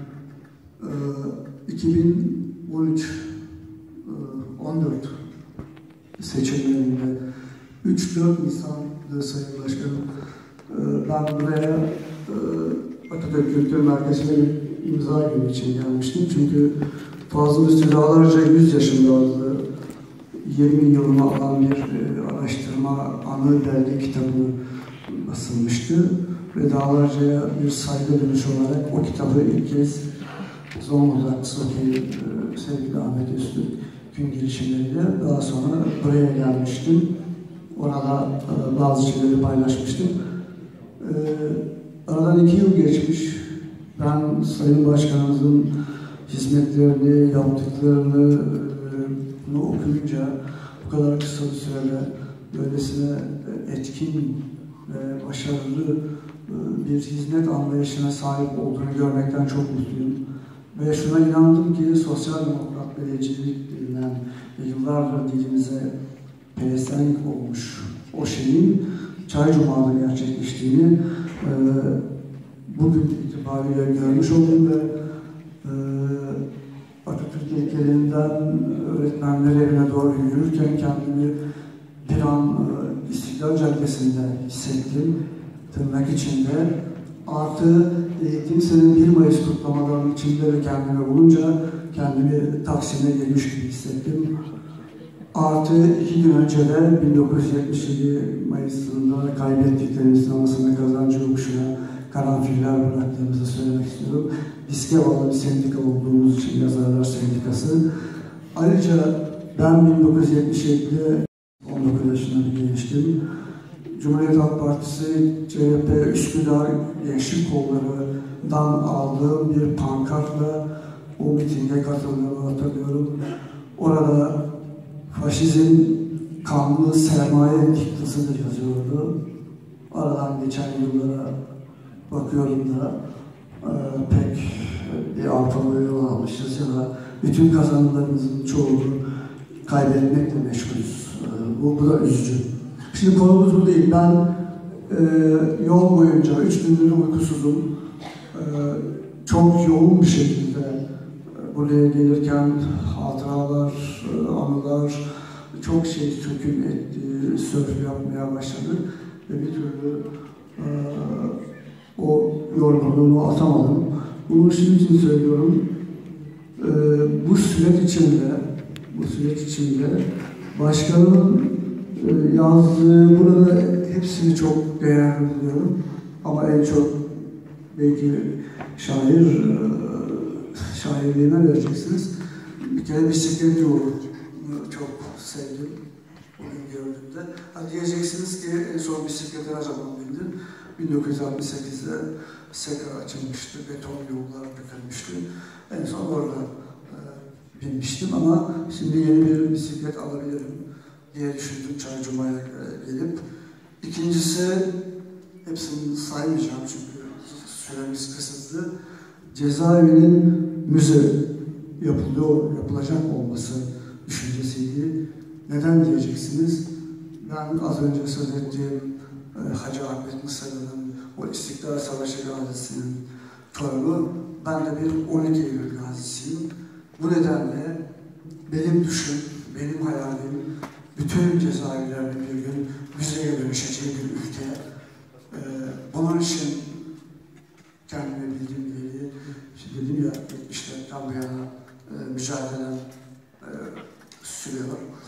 2013 14 seçimlerinde 3-4 Nisan'da Sayın Başkanım ben buraya Atatürk Kültür Merkezi'ne bir imza günü için gelmiştim. Çünkü Fazıl Üstüdağlarca 100 yaşında adlı 20 yılını alan bir araştırma anı belge kitabı basılmıştı. Ve Dağlarca'ya bir saygı dönüşü olarak o kitabı ilk kez Zonguldak'taki sevgili Ahmet Öztürk gün girişimleriyle daha sonra buraya gelmiştim. Orada bazı şeyleri paylaşmıştım. Aradan 2 yıl geçmiş. Ben Sayın Başkanımızın hizmetlerini, yaptıklarını okuyunca bu kadar kısa bir sürede böylesine etkin ve başarılı bir hizmet anlayışına sahip olduğunu görmekten çok mutluyum. Ve şuna inandım ki sosyal demokrat belediyecilik denilen yıllardır dilimize pelesenk olmuş o şeyin Çaycuma'da gerçekleştiğini bugün itibariyle görmüş oldum ve Atatürk ilkelerinden öğretmenler evine doğru yürürken kendimi bir an İstiklal Caddesi'nde hissettim. Tırnak içinde. Artı eğitim senin 1 Mayıs kutlamalarının içinde ve kendimi bulunca kendimi Taksim'e gelmiş gibi hissettim. Artı 2 gün önce de 1977 Mayıs'ında kaybettiklerimizin anısına kazancı yokuşuna karanfiller bıraktığımızı söylemek istiyorum. Diske bağlı bir sendika olduğumuz için Yazarlar Sendikası. Ayrıca ben 1977'de 19 yaşına geliştim. Cumhuriyet Halk Partisi, CHP, Üsküdar Gençlik Kolları'dan aldığım bir pankartla o mitinge katıldığımı hatırlıyorum. Orada faşizm kanlı sermaye diktasıdır yazıyordu. Aradan geçen yıllara bakıyorum da pek bir arpa yol almışız ya da bütün kazanımlarımızın çoğunu kaybetmekle meşgulüz. Bu da üzücü. Şimdi konumuz bu değil. Ben yol boyunca 3 gündür uykusuzum. Çok yoğun bir şekilde buraya gelirken hatıralar, anılar, çok şey söküm etti, sörf yapmaya başladı ve bir türlü o yorgunluğumu atamadım. Bunu şimdi için söylüyorum. Bu süreç içinde başkanın yazdığı, burada hepsini çok değerli buluyorum. Ama en çok belki şairliğine vereceksiniz. Bir kere bisiklet yolu çok sevdim bugün gördüğümde. Hani diyeceksiniz ki en son bisiklete ne zaman bindin? 1968'de Seka açılmıştı, beton yollar dökülmüştü. En son orada binmiştim ama şimdi yeni bir bisiklet alabilirim diye düşündüm Çaycuma'ya gelip. İkincisi, hepsini saymayacağım çünkü süremiz kısıtlı. Cezaevinin müze yapılacak olması düşüncesiydi. Neden diyeceksiniz? Ben az önce söz ettiğim Hacı Ahmet Mısırlı'nın o İstiklal Savaşı gazisinin torunu, ben de bir 12 Eylül gazisiyim. Bu nedenle benim düşüm, benim hayalim, bütün cezaevlerinin bir gün müzeye dönüşeceği bir ülke. Bunun için kendime bildiğim bilgiyi, işte dedim ya 70'lerden bu yana mücadelem sürüyor.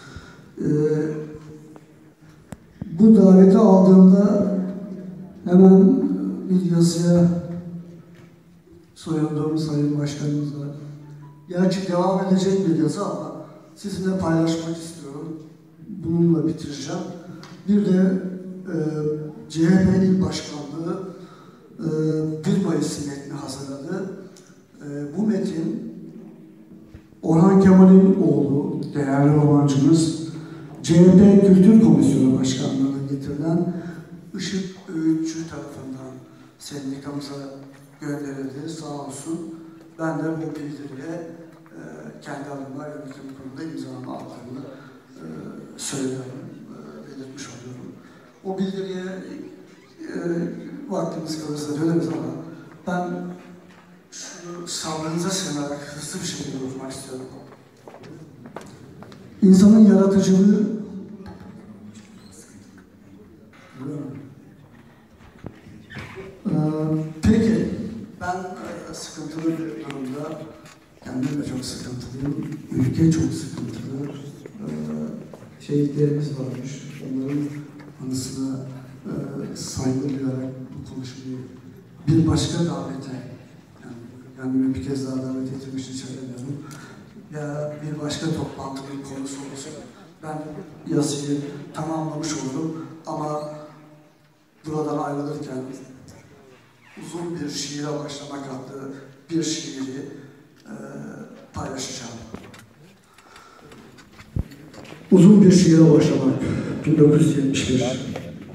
Bu daveti aldığımda hemen bir yazıya soyunduğum Sayın Başkanımızla, gerçi devam edecek bir yazı ama sizinle paylaşmak istiyorum. Bununla bitireceğim. Bir de CHP İl Başkanlığı 1 Mayıs metni hazırladı. Bu metin Orhan Kemal'in oğlu, değerli romancımız CHP Kültür Komisyonu Başkanlığı'na getirilen Işık Öğütçü tarafından sendikamıza gönderildi. Sağ olsun. Ben de bu bildiriye kendi adıma yönetim kurulunda imzamı aldığımı söylüyorum, belirtmiş oluyorum. O bildiriye vaktimiz kalırsa döneriz ama ben şunu sabrınıza sığınarak hızlı bir şekilde okumak istiyorum. İnsanın yaratıcılığı peki ben sıkıntılı bir durumda, kendim de çok sıkıntılıyım, ülke çok sıkıntılı, şehitlerimiz varmış, onların anısına saygı duyarak bu konuşmayı bir başka davete, yani kendimi bir kez daha davet ettiğim için söylemiyorum, ya bir başka toplantının konusu olsa ben yazıyı tamamlamış olurum ama buradan ayrılırken uzun bir şiire başlamak adlı bir şiiri paylaşacağım. Uzun bir şiire başlamak, 1971.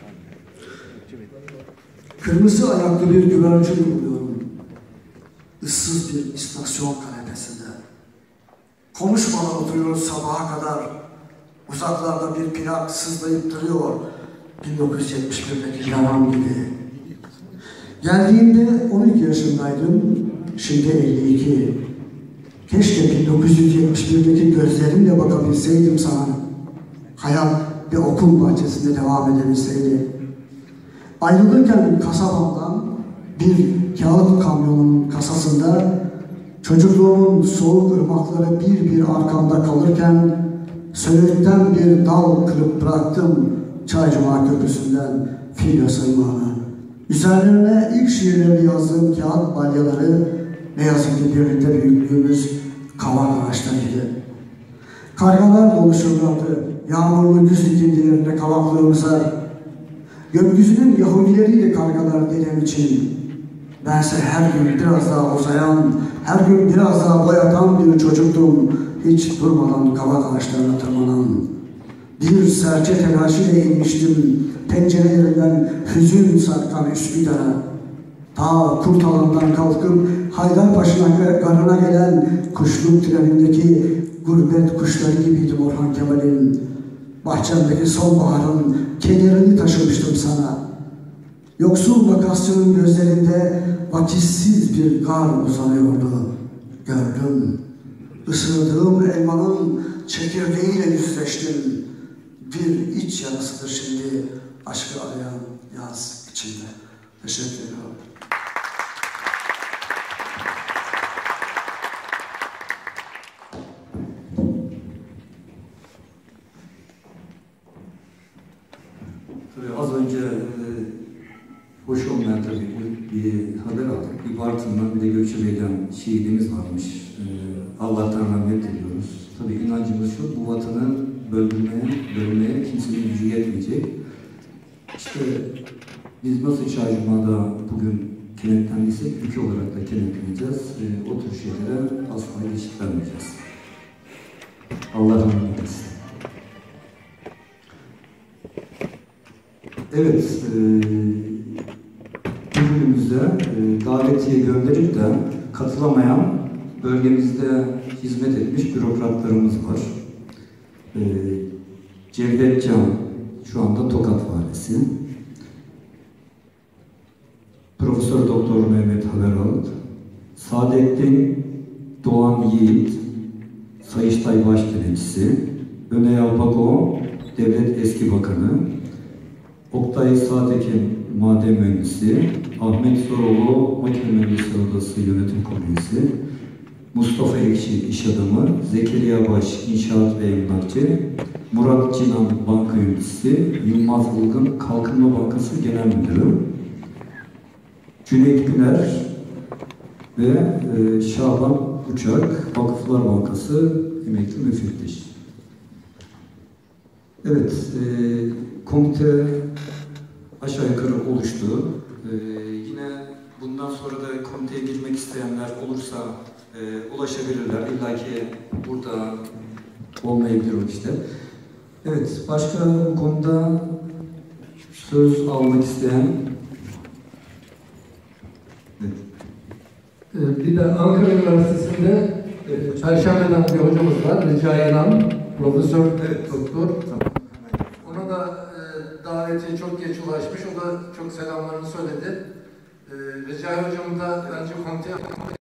Kırmızı ayaklı bir güvercin buluyorum, ıssız bir istasyon kanepesinde. Konuşmadan oturuyoruz sabaha kadar, uzaklarda bir plak sızlayıp duruyor, 1971'deki yalan gibi. Geldiğimde 12 yaşındaydım, şimdi 52. Keşke 1971'deki gözlerimle bakabilseydim sana. Hayat bir okul bahçesinde devam edebilseydi. Ayrılırken kasabamdan bir kağıt kamyonunun kasasında çocukluğumun soğuk ırmakları bir bir arkamda kalırken Söğüt'ten bir dal kırıp bıraktım Çaycuma Köprüsü'nden Filyos ırmağına. Üzerlerine ilk şiirleri yazdığım kağıt balyaları ne yazık ki birlikte büyüklüğümüz kavak ağaçlarıydı. Kargalar doluşurlardı yağmurlu güz ikindilerinde kavaklığımıza. Gökyüzünün Yahudileriyle kargalar dedem için. Bense her gün biraz daha uzayan, her gün biraz daha boyatan bir çocuktum. Hiç durmadan kavak ağaçlarına tırmanan. Bir serçe telaşıyla inmiştim pencerelerinden hüzün sarkan Üsküdar'a. Ta Kurtalan'dan kalkıp Haydarpaşa'na garına gelen kuşluk trenindeki gurbet kuşları gibiydim Orhan Kemal'in. Bahçemdeki sonbaharın kederini taşımıştım sana. Yoksul makasçının gözlerinde vakitsiz bir gar uzanıyordu. Gördüm. Isırdığım elmanın çekirdeğiyle yüzleştim. Bir iç yarasıdır şimdi aşkı arayan yaz içinde. Teşekkür ederim. Tabii az önce hoş olmayan tabii bir haber aldık. Bir Bartın'dan bir de Gökçebey'den şehidimiz varmış. Allah'tan rahmet diliyoruz. Tabii inancımız şu, bu vatanı bölmeye kimsenin gücü yetmeyecek. İşte biz nasıl Çaycuma'da bugün kenetlendiysek ülke olarak da kenetleneceğiz. O tür şeylere asla ilişki vermeyeceğiz. Allah rahmet eylesin. Evet, bugünümüzde davetiye gönderip de katılamayan bölgemizde hizmet etmiş bürokratlarımız var. Cevdet Can, şu anda Tokat Valisi. Profesör Doktor Mehmet Haberal, Saadettin Doğan Yiğit, Sayıştay Başdenetçisi, Öney Alpako, Devlet Eski Bakanı, Oktay Saatekin Maden Mühendisi, Ahmet Zoroğlu Makine Mühendisleri Odası Yönetim Kurulu üyesi, Mustafa Ekşi İş Adamı, Zekeriya Baş İnşaat ve Emlakçı, Murat Cinan Banka Yöneticisi, Yılmaz Ilgın Kalkınma Bankası Genel Müdürü, Cüneyt Güner ve Şaban Uçak Vakıflar Bankası Emekli Müfettiş. Evet, komite aşağı yukarı oluştu. Yine bundan sonra da komiteye girmek isteyenler olursa ulaşabilirler. İlla ki burada olmayabilir o işte. Evet, başka bu konuda söz almak isteyen? Evet. Bir de Ankara Üniversitesi'nde Perşembe'den bir hocamız var, Recai İnan, Profesör Doktor. Ona da davetiye çok geç ulaşmış, o da çok selamlarını söyledi. Recai hocamı da bence komiteye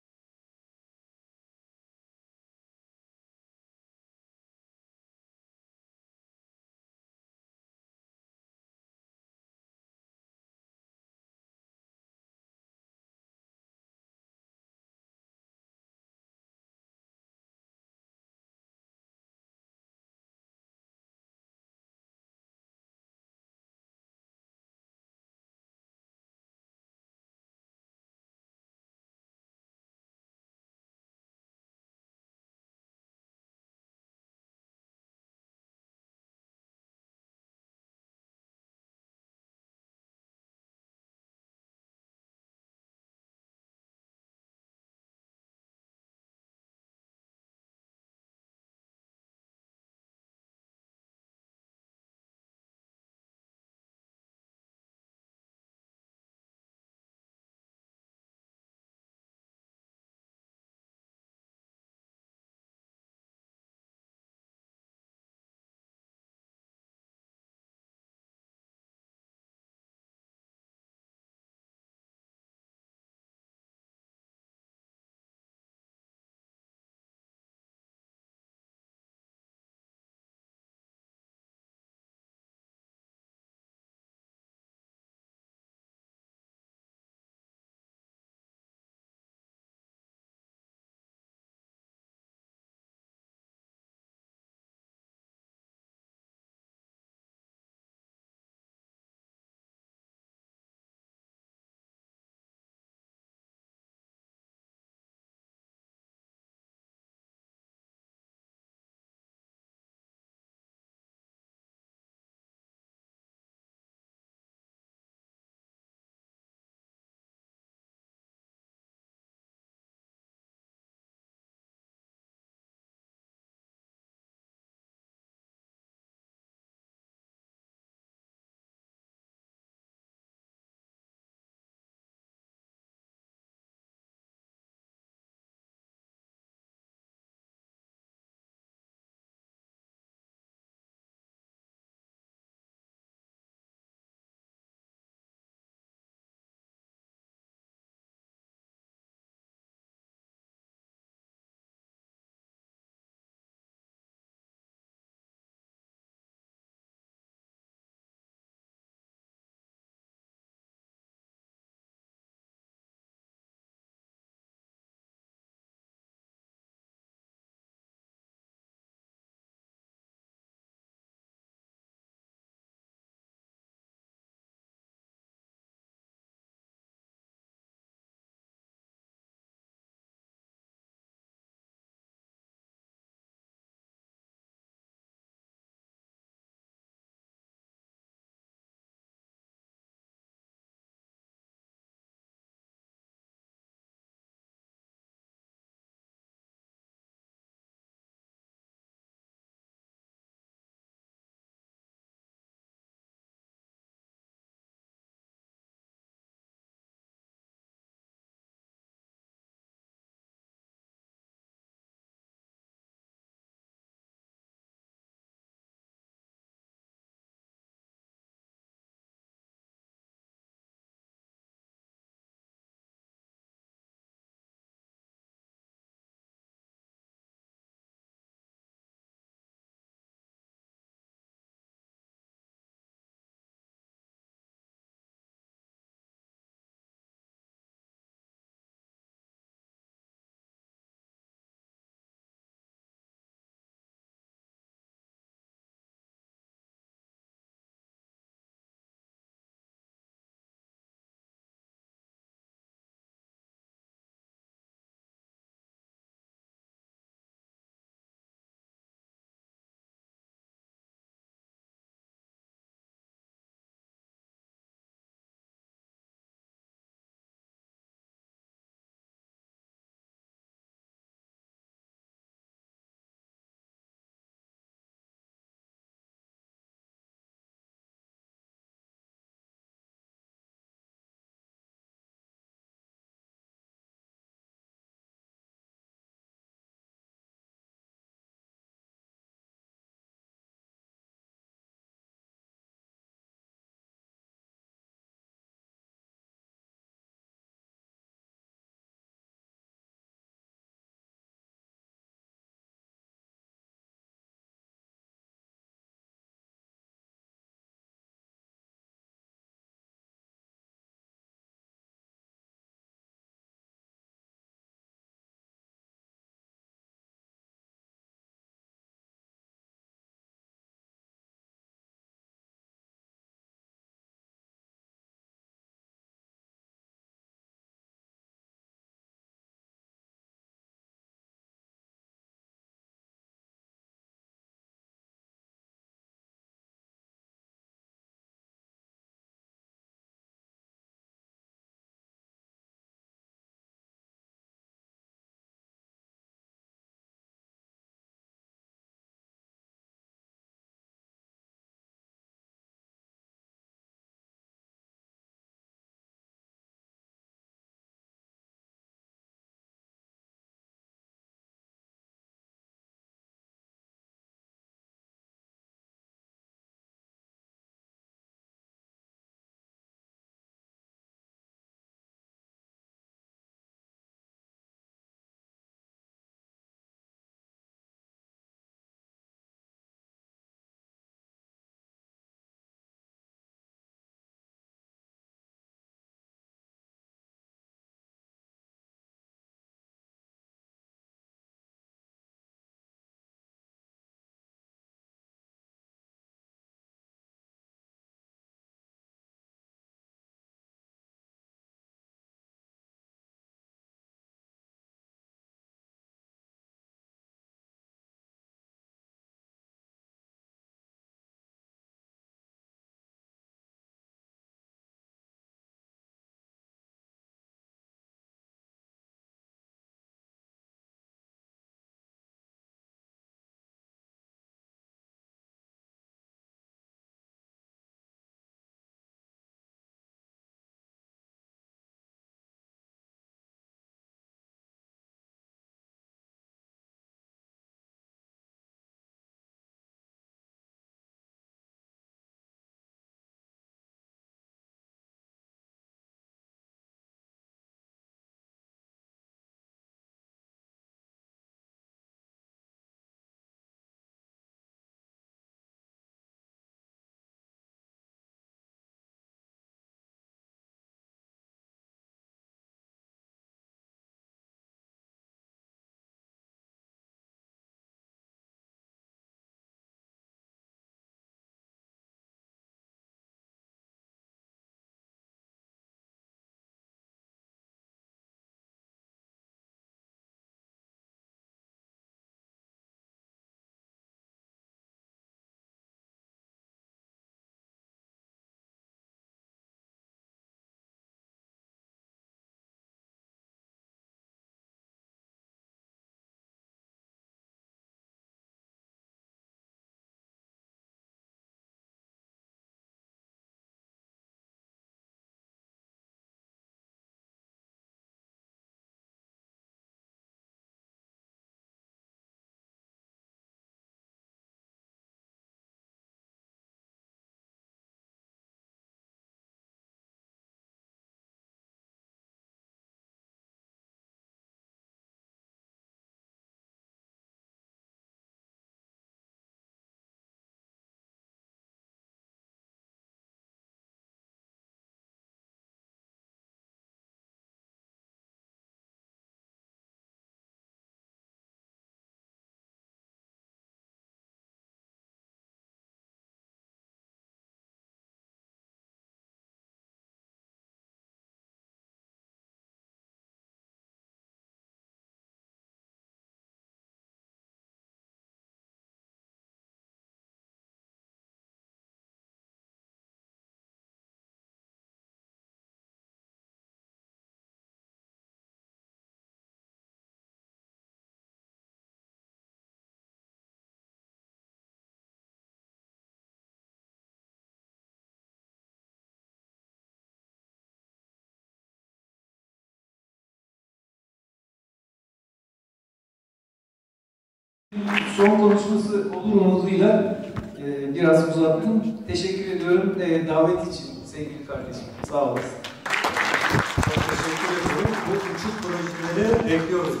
Son konuşması olur umuduyla biraz uzattım. Teşekkür ediyorum davet için sevgili kardeşim. Sağ olasın. Çok teşekkür ediyorum. Bu küçük projeleri bekliyoruz da.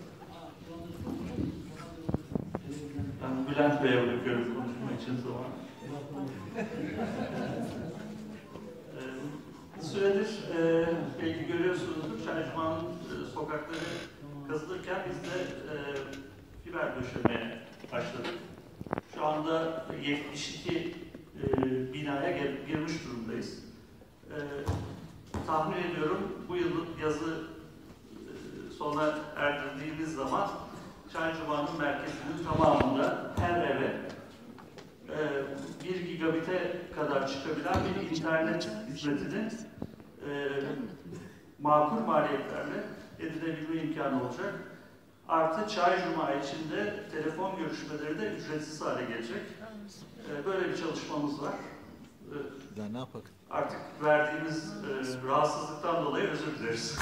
Ben Bülent Bey'e bırakıyorum konuşma için zaman. Bir süredir belki görüyorsunuzdur, Çaycuma'nın sokakları kazılırken biz de fiber döşemeye başladık. Şu anda 72 binaya girmiş durumdayız. Tahmin ediyorum bu yıl yazı sona erdirdiğimiz zaman Çaycuma'nın merkezinin tamamında her eve 1 gigabit'e kadar çıkabilen bir internet hizmetini makul maliyetlerle edinebilme imkanı olacak. Artı Çaycuma içinde telefon görüşmeleri de ücretsiz hale gelecek. Böyle bir çalışmamız var. Ne yapalım? Artık verdiğimiz rahatsızlıktan dolayı özür dileriz.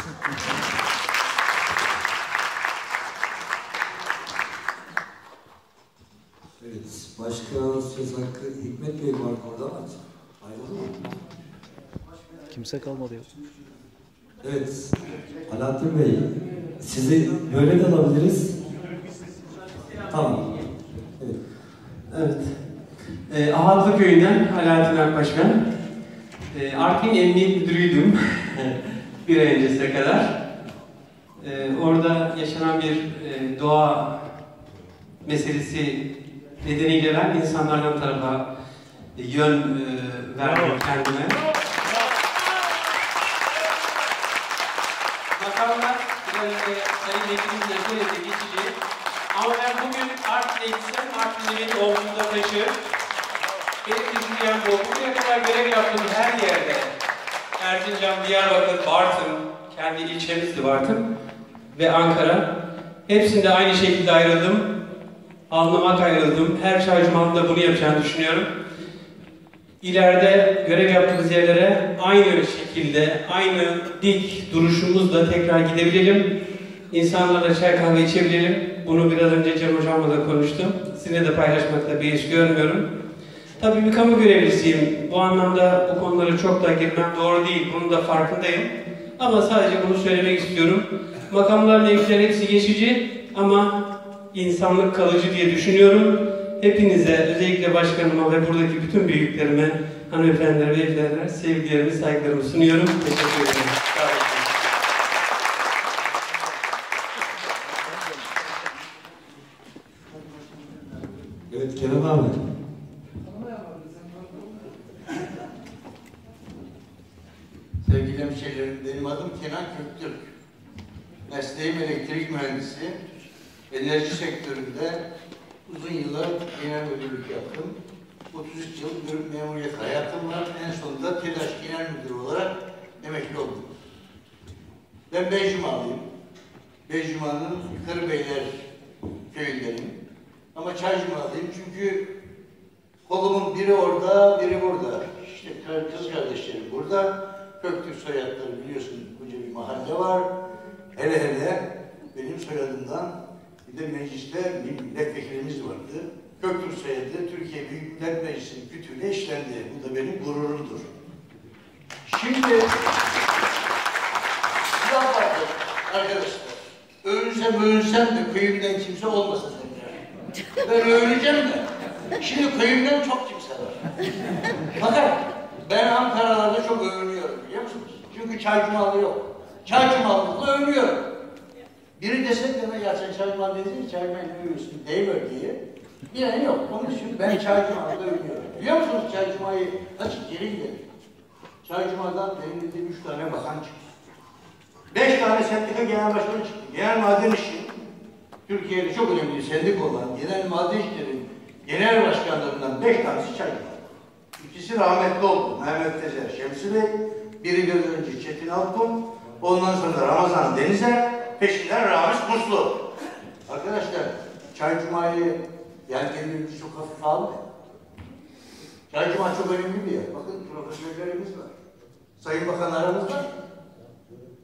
Evet, başka söz hakkı Hikmet Bey var orada mı? Ayrıldı mı? Kimse kalmadı ya. Evet, Alaaddin Bey, sizi böyle de alabiliriz. Tamam. Evet. Ahatlı Köyü'nden Alaaddin Akbaş ben. Artvin Emniyet Müdürüydüm bir ay öncesine kadar. Orada yaşanan bir doğa meselesi nedeniyle ben insanlardan tarafa yön verdim kendime. Makamlar, Sayın Vekilim de söyledi, geçici. Ama ben bugün Artvin'e gitsem, Artvin'de beni omzumda taşır. Benim düşüncem bu. Bugüne kadar görev yaptığım her yerde, Erzincan, Diyarbakır, Bartın, kendi ilçemizdi Bartın ve Ankara. Hepsinde aynı şekilde ayrıldım. Alnıma ayrıldım. Her Çaycumalı'nda bunu yapacağını düşünüyorum. İleride görev yaptığımız yerlere aynı şekilde, aynı dik duruşumuzla tekrar gidebilelim. İnsanlarla çay kahve içebilelim. Bunu biraz önce Cem Hocam'la da konuştum. Sizinle de paylaşmakta bir iş görmüyorum. Tabii bir kamu görevlisiyim. Bu anlamda bu konulara çok da girmem doğru değil. Bunun da farkındayım. Ama sadece bunu söylemek istiyorum. Makamlar, mevkiler hepsi geçici ama insanlık kalıcı diye düşünüyorum. Hepinize, özellikle başkanıma ve buradaki bütün büyüklerime, hanımefendiler, beyefendiler, sevgilerimi, saygılarımı sunuyorum. Teşekkür ederim. Sağ olun. Evet, Kerem abi. Sevgili hemşehrilerim, benim adım Kenan Köktürk. Mesleğim elektrik mühendisi. Enerji sektöründe uzun yıllar genel müdürlük yaptım. 33 yıl memuriyet hayatım var. En sonunda TEDAŞ Genel Müdürü olarak emekli oldum. Ben Beycumalıyım. Beycuma'nın Kırıbeyler köyündenim. Ama Çaycumalıyım çünkü kolumun biri orada, biri burada. İşte kız kardeşlerim burada. Köktürk soyadları biliyorsun, koca bir mahalle var. Hele hele benim soyadımdan bir de mecliste bir milletvekilimiz vardı. Köktürk soyadı Türkiye Büyük Millet Meclisi'nin kütüğüne işlendi. Bu da benim gururumdur. Şimdi silah vardır arkadaşlar. Övünsem de köyümden kimse olmasın dediler. Ben övüneceğim de. Şimdi köyümden çok kimse var. Fakat ben Ankara'larda çok övünüyorum biliyor musunuz? Çünkü Çaycumalı yok. Çaycumalı'da övünüyorum. Biri desek de ya sen Çaycumalı dedin ki Çaycumalı'yı övüyorsun değmiyor diye. Yani yok. Onun için ben Çaycumalı'da övünüyorum. Biliyor musunuz Çaycumalı'yı açık geri gidelim. Çaycumalı'dan benim dediğim 3 tane bakan çıktı. 5 tane sendika genel başkanı çıktı. Genel maden işi, Türkiye'de çok önemli bir sendika olan genel maden işlerin genel başkanlarından 5 tanesi Çaycumalı. İkisi rahmetli oldu. Mehmet Tezer Şemsi Bey, biri biraz önce Çetin Alkun, ondan sonra Ramazan Denizer, peşinden Ramiz Muslu. Arkadaşlar, Çaycuma'yı yelkenlerimizi çok hafif almayın. Çaycuma çok önemli bir yer. Bakın profesörlerimiz var. Sayın Bakanlarımız var.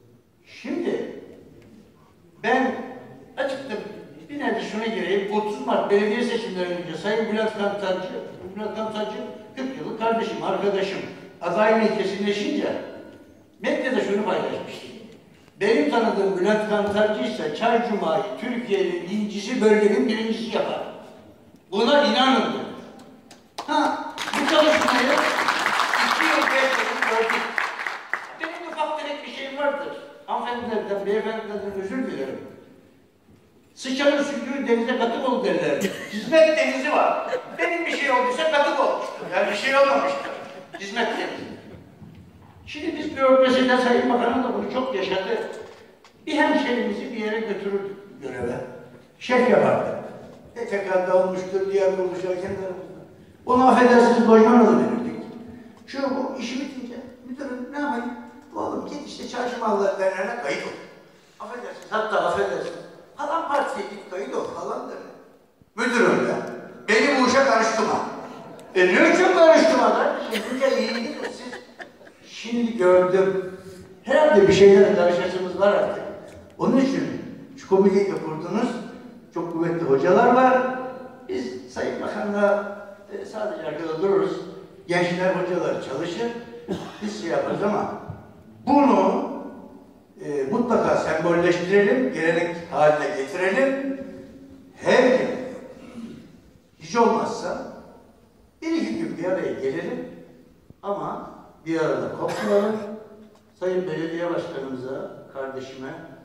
Şimdi ben açıkçası bir nevi şuna gireyim. 30 Mart belediye seçimlerinden önce Sayın Bülent Kantarcı 40 yıllık kardeşim, arkadaşım adaylığını kesinleşince medyada şunu paylaşmıştım. Benim tanıdığım Bülent Kantarcı ise Çay Cuma'yı Türkiye'nin incisi, bölgenin birincisi yapar. Buna inanın dedi. Bu çalışmayı 2 yıl 5 yıl gördük. Benim ufak tefek bir şeyim vardır. Hanımefendilerden, beyefendilerden özür dilerim. Sıçanın sürdüğü denize katık ol derler. Hizmet denizi var. Benim bir şey olduysa katık olmuştur. Yani bir şey olmamıştır. Hizmet denizi. Şimdi biz bürokraside Sayın Bakanım da bunu çok yaşadı. Bir hemşehrimizi bir yere götürürdük göreve. Şef yapardı. TK'da olmuştur, diğer kuruluşlar kendi aramızda. Onu affedersiniz lojmana da verirdik. Bu işi bitince müdürüm ne yapayım? Oğlum git işte Çarşı Mahalle Derneği'ne kayıt ol. Affedersiniz, hatta affedersiniz. Falan partiye git kayıt ol falan derler. Müdürüm ya, beni bu işe karıştırma. Ne için karıştırma kardeşim? Bunca iyiydi de siz. Şimdi gördüm. Herhalde bir şeylere karışasınız var artık. Onun için şu komiteyi de kurdunuz. Çok kuvvetli hocalar var. Biz Sayın Bakan'la sadece arkada dururuz. Gençler, hocalar çalışır. Biz yaparız ama bunu mutlaka sembolleştirelim, gelenek haline getirelim. Her gün hiç olmazsa bir iki gün bir araya gelelim ama bir arada kopmayalım. Sayın Belediye Başkanımıza, kardeşime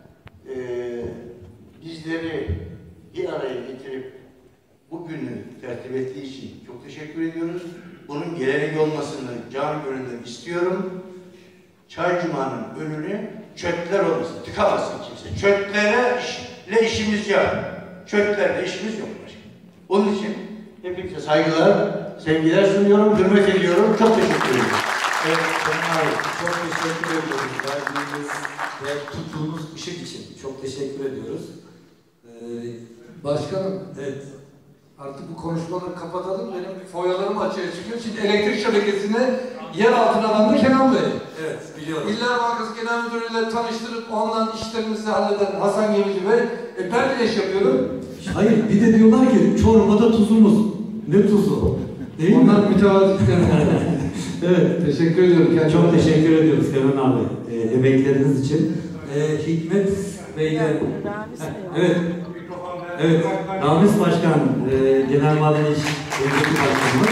bizleri bir araya getirip bugünü tertip ettiği için çok teşekkür ediyoruz. Bunun gelenek olmasını can gönülden istiyorum. Çay Cuma'nın önüne çöpler olmasın, tıkamasın kimse. Çöplerle işimiz yok. Çöplerle işimiz yok başka. Onun için hepinize saygılar, sevgiler sunuyorum, hürmet ediyorum. Çok teşekkür ederim. Evet, Sayın abi, çok teşekkür ediyoruz. Verdiğiniz ve tuttuğunuz ışık için çok teşekkür ediyoruz. Başkanım, evet. Artık bu konuşmaları kapatalım. Benim foyalarım açığa çıkıyor. Şimdi elektrik şebekesine yer altına alandı Kenan Bey. Evet, biliyorum. İller Bankası Genel Müdürü'yle tanıştırıp ondan işlerimizi halleden Hasan Gemici Bey. Ben de iş yapıyorum. Hayır, bir de diyorlar ki çorbada tuzumuz. Ne tuzu? Değil Onlar mi? mütevazıklar. Evet, teşekkür ediyorum. Çok teşekkür ediyoruz Kenan abi, emekleriniz için. Hikmet Bey'den... Evet. Evet, Ramiz Başkan, Genel Maden İş Devleti Başkanımız.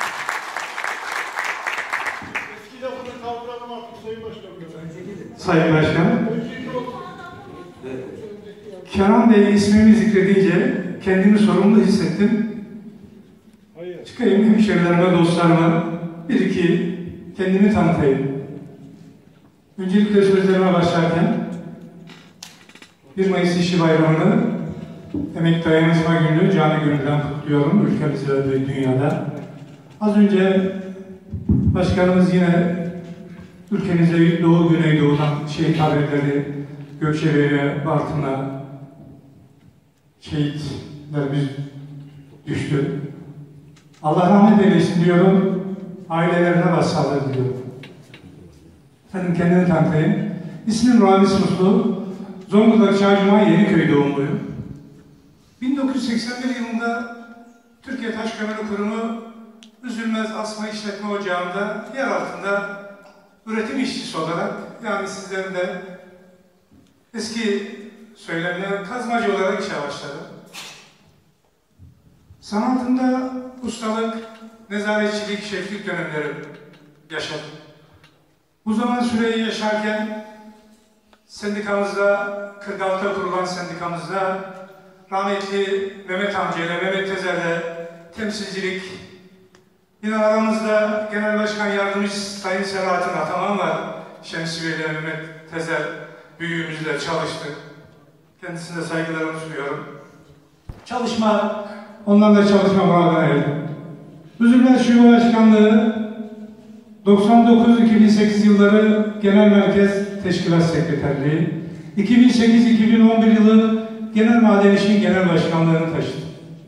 Eski lafını kaldıralım artık Sayın Başkanım. Sayın Başkan. Kenan Bey ismimi zikredince kendimi sorumlu hissettim. Çıkayım hemşehrilerime, dostlarıma bir iki kendimi tanıtayım. Öncelikle sözlerime başlarken 1 Mayıs İşçi Bayramı'nı Emek Dayanışma Günü canı gönülden kutluyorum ülkemizde ve dünyada. Az önce Başkanımız yine ülkemizde Doğu Güneydoğu'dan şehit haberleri, Gökçebe'ye, Bartın'a şehitlerimiz düştü. Allah rahmet eylesin diyorum, ailelerine başsağlığı diliyorum. Efendim kendimi tanıtayım. İsmim Ramiz Muslu, Zonguldak Çaycuma Yeniköy doğumluyum. 1981 yılında Türkiye Taş Kömürü Kurumu Üzülmez Asma İşletme Ocağı'nda yer altında üretim işçisi olarak, yani sizlerin de eski söylemle kazmacı olarak işe başladım. Sanatımda ustalık, nezaretçilik, şeflik dönemleri yaşadım. Bu zaman süreyi yaşarken sendikamızda, 46'da kurulan sendikamızda rahmetli Mehmet amcayla, Mehmet Tezer'le temsilcilik, yine aramızda Genel Başkan Yardımcısı Sayın Selahattin Ataman var. Şemsi Bey'le Mehmet Tezer büyüğümüzle çalıştık. Kendisine saygılarımı sunuyorum. Onlarla çalışma vaadine erdim. Üzülmez Şube Başkanlığı 99-2008 yılları Genel Merkez Teşkilat Sekreterliği, 2008-2011 yılı Genel Maden İş'in Genel Başkanlığı'nı taşıdım.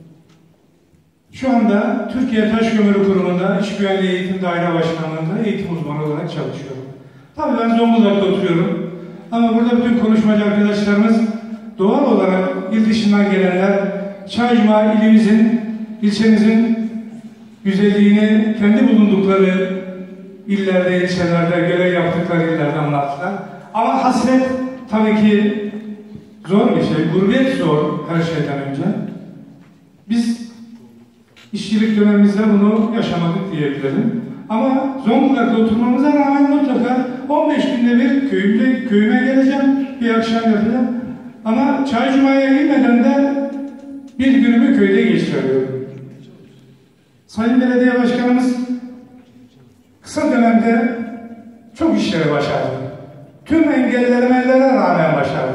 Şu anda Türkiye Taş Kömürü Kurumu'nda İş Güvenliği Eğitim Daire Başkanlığı'nda eğitim uzmanı olarak çalışıyorum. Tabii ben Zonguldak'ta oturuyorum ama burada bütün konuşmacı arkadaşlarımız doğal olarak il dışından gelenler, Çaycuma ilimizin, ilçemizin güzelliğini kendi bulundukları illerde, ilçelerde, görev yaptıkları illerde anlattılar. Ama hasret tabii ki zor bir şey. Gurbet zor her şeyden önce. Biz işçilik dönemimizde bunu yaşamadık diyebilirim. Ama Zonguldak'ta oturmamıza rağmen mutlaka 15 günde bir köyüme geleceğim, bir akşam yapacağım. Ama Çaycuma'ya girmeden de bir günümü köyde geçiriyorum. Sayın Belediye Başkanımız kısa dönemde çok işleri başardı. Tüm engellemelere rağmen başardı.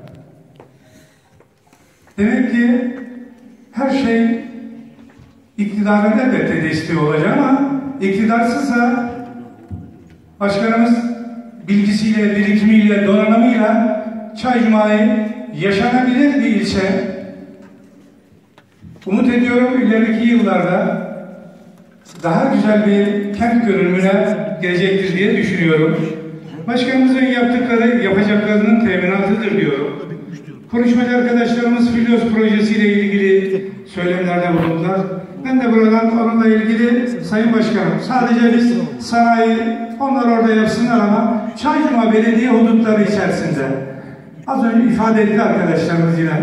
Demek ki her şey iktidarın elbette desteği olacak ama iktidarsızsa başkanımız bilgisiyle, birikimiyle, donanımıyla Çaycuma'yı yaşanabilir bir ilçe. Umut ediyorum ileriki yıllarda daha güzel bir kent görünümüne gelecektir diye düşünüyorum. Başkanımızın yaptıkları, yapacaklarının teminatıdır diyorum. Konuşmacı arkadaşlarımız Filyos projesiyle ilgili söylemlerde bulundular. Ben de buradan onunla ilgili Sayın Başkanım, sadece biz sanayi, onlar orada yapsınlar ama Çaycuma Belediye hudutları içerisinde, az önce ifade etti arkadaşlarımız yine,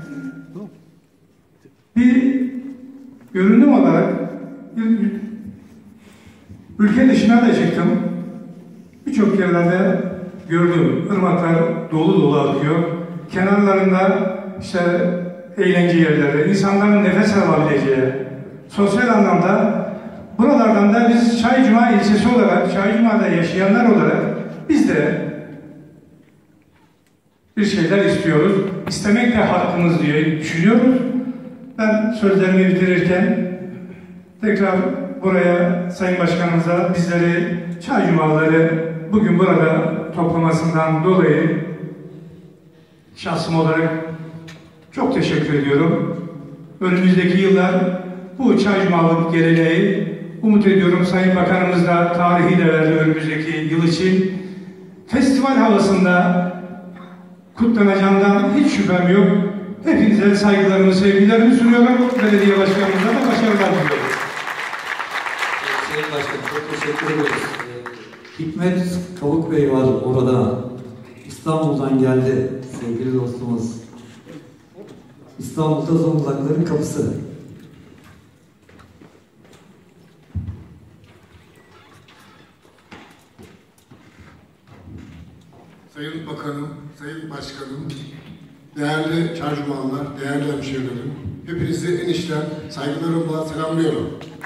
bir görünüm olarak ülke dışına da çıktım. Birçok yerlerde gördüm. Irmaklar dolu dolu akıyor. Kenarlarında işte eğlence yerleri, insanların nefes alabileceği, sosyal anlamda buralardan da biz Çaycuma ilçesi olarak, Çaycuma'da yaşayanlar olarak biz de bir şeyler istiyoruz. İstemek de hakkımız diye düşünüyoruz. Ben sözlerimi bitirirken tekrar buraya Sayın Başkanımıza bizleri Çaycumalıları bugün burada toplamasından dolayı şahsım olarak çok teşekkür ediyorum. Önümüzdeki yıllar bu Çaycumalık geleneği umut ediyorum Sayın Bakanımız da tarihi de verdi önümüzdeki yıl için. Festival havasında kutlanacağından hiç şüphem yok. Hepinize saygılarımı, sevgilerimi sunuyorum. Belediye Başkanımıza da başarılar diliyorum. Sayın Başkanım çok teşekkür ederiz. Hikmet Kavuk Bey var orada. İstanbul'dan geldi sevgili dostumuz. İstanbul'da Zonguldakların kapısı. Sayın Bakanım, Sayın Başkanım, değerli Çaycumalılar, değerli hemşehrilerim, hepinizi en içten saygılarımla selamlıyorum.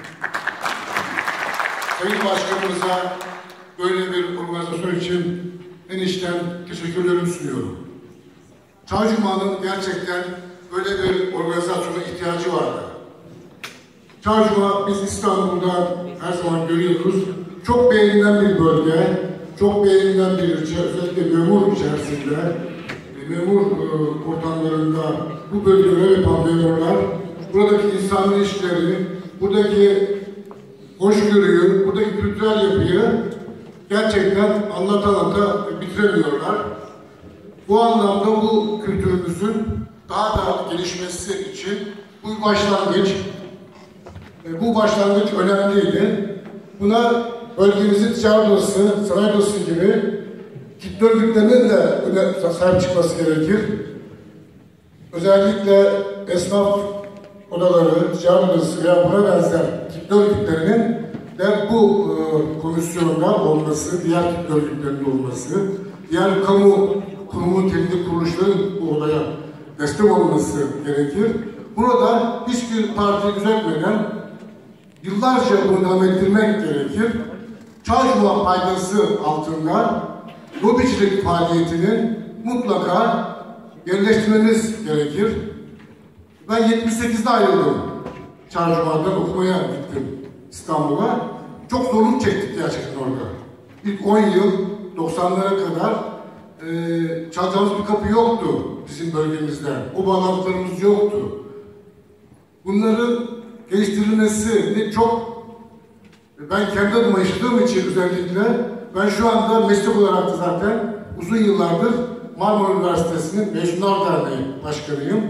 Sayın Başkanımıza böyle bir organizasyon için en içten teşekkürlerimi sunuyorum. Çaycuma'nın gerçekten böyle bir organizasyona ihtiyacı vardı. Çaycuma biz İstanbul'da her zaman görüyoruz. Çok beğenilen bir bölge, çok beğenilen bir ilçe, özellikle memur içerisinde, memur ortamlarında bu bölgelere yapan memurlar, buradaki insan ilişkileri, buradaki hoşgörüyü, buradaki kültürel yapıyı gerçekten anlata bitiremiyorlar. Bu anlamda bu kültürümüzün daha da gelişmesi için bu başlangıç, bu başlangıç önemliydi. Buna bölgemizin ticaret odası, sanayi odası gibi kitle örgütlerinin de sahip çıkması gerekir. Özellikle esnaf odaları, ticaret odası veya buna benzer kitle örgütlerinin de bu komisyonda olması, diğer kitle örgütlerinde olması, diğer kamu kurumun temizlik kuruluşların bu olaya destek olması gerekir. Burada hiçbir parti düzeltmeden yıllarca bunu devam ettirmek gerekir. Çaycuma paydası altında lobicilik faaliyetini mutlaka yerleştirmemiz gerekir. Ben 78'de ayrıldım. Çaycuma'dan okumaya gittim İstanbul'a. Çok zorluk çektik gerçekten orada. İlk 10 yıl 90'lara kadar çalacağımız bir kapı yoktu bizim bölgemizde. O bağlantılarımız yoktu. Bunların geliştirilmesi çok, ben kendi adıma yaşadığım için özellikle, ben şu anda meslek olarak da zaten uzun yıllardır Marmara Üniversitesi'nin Mezunlar Derneği Başkanıyım.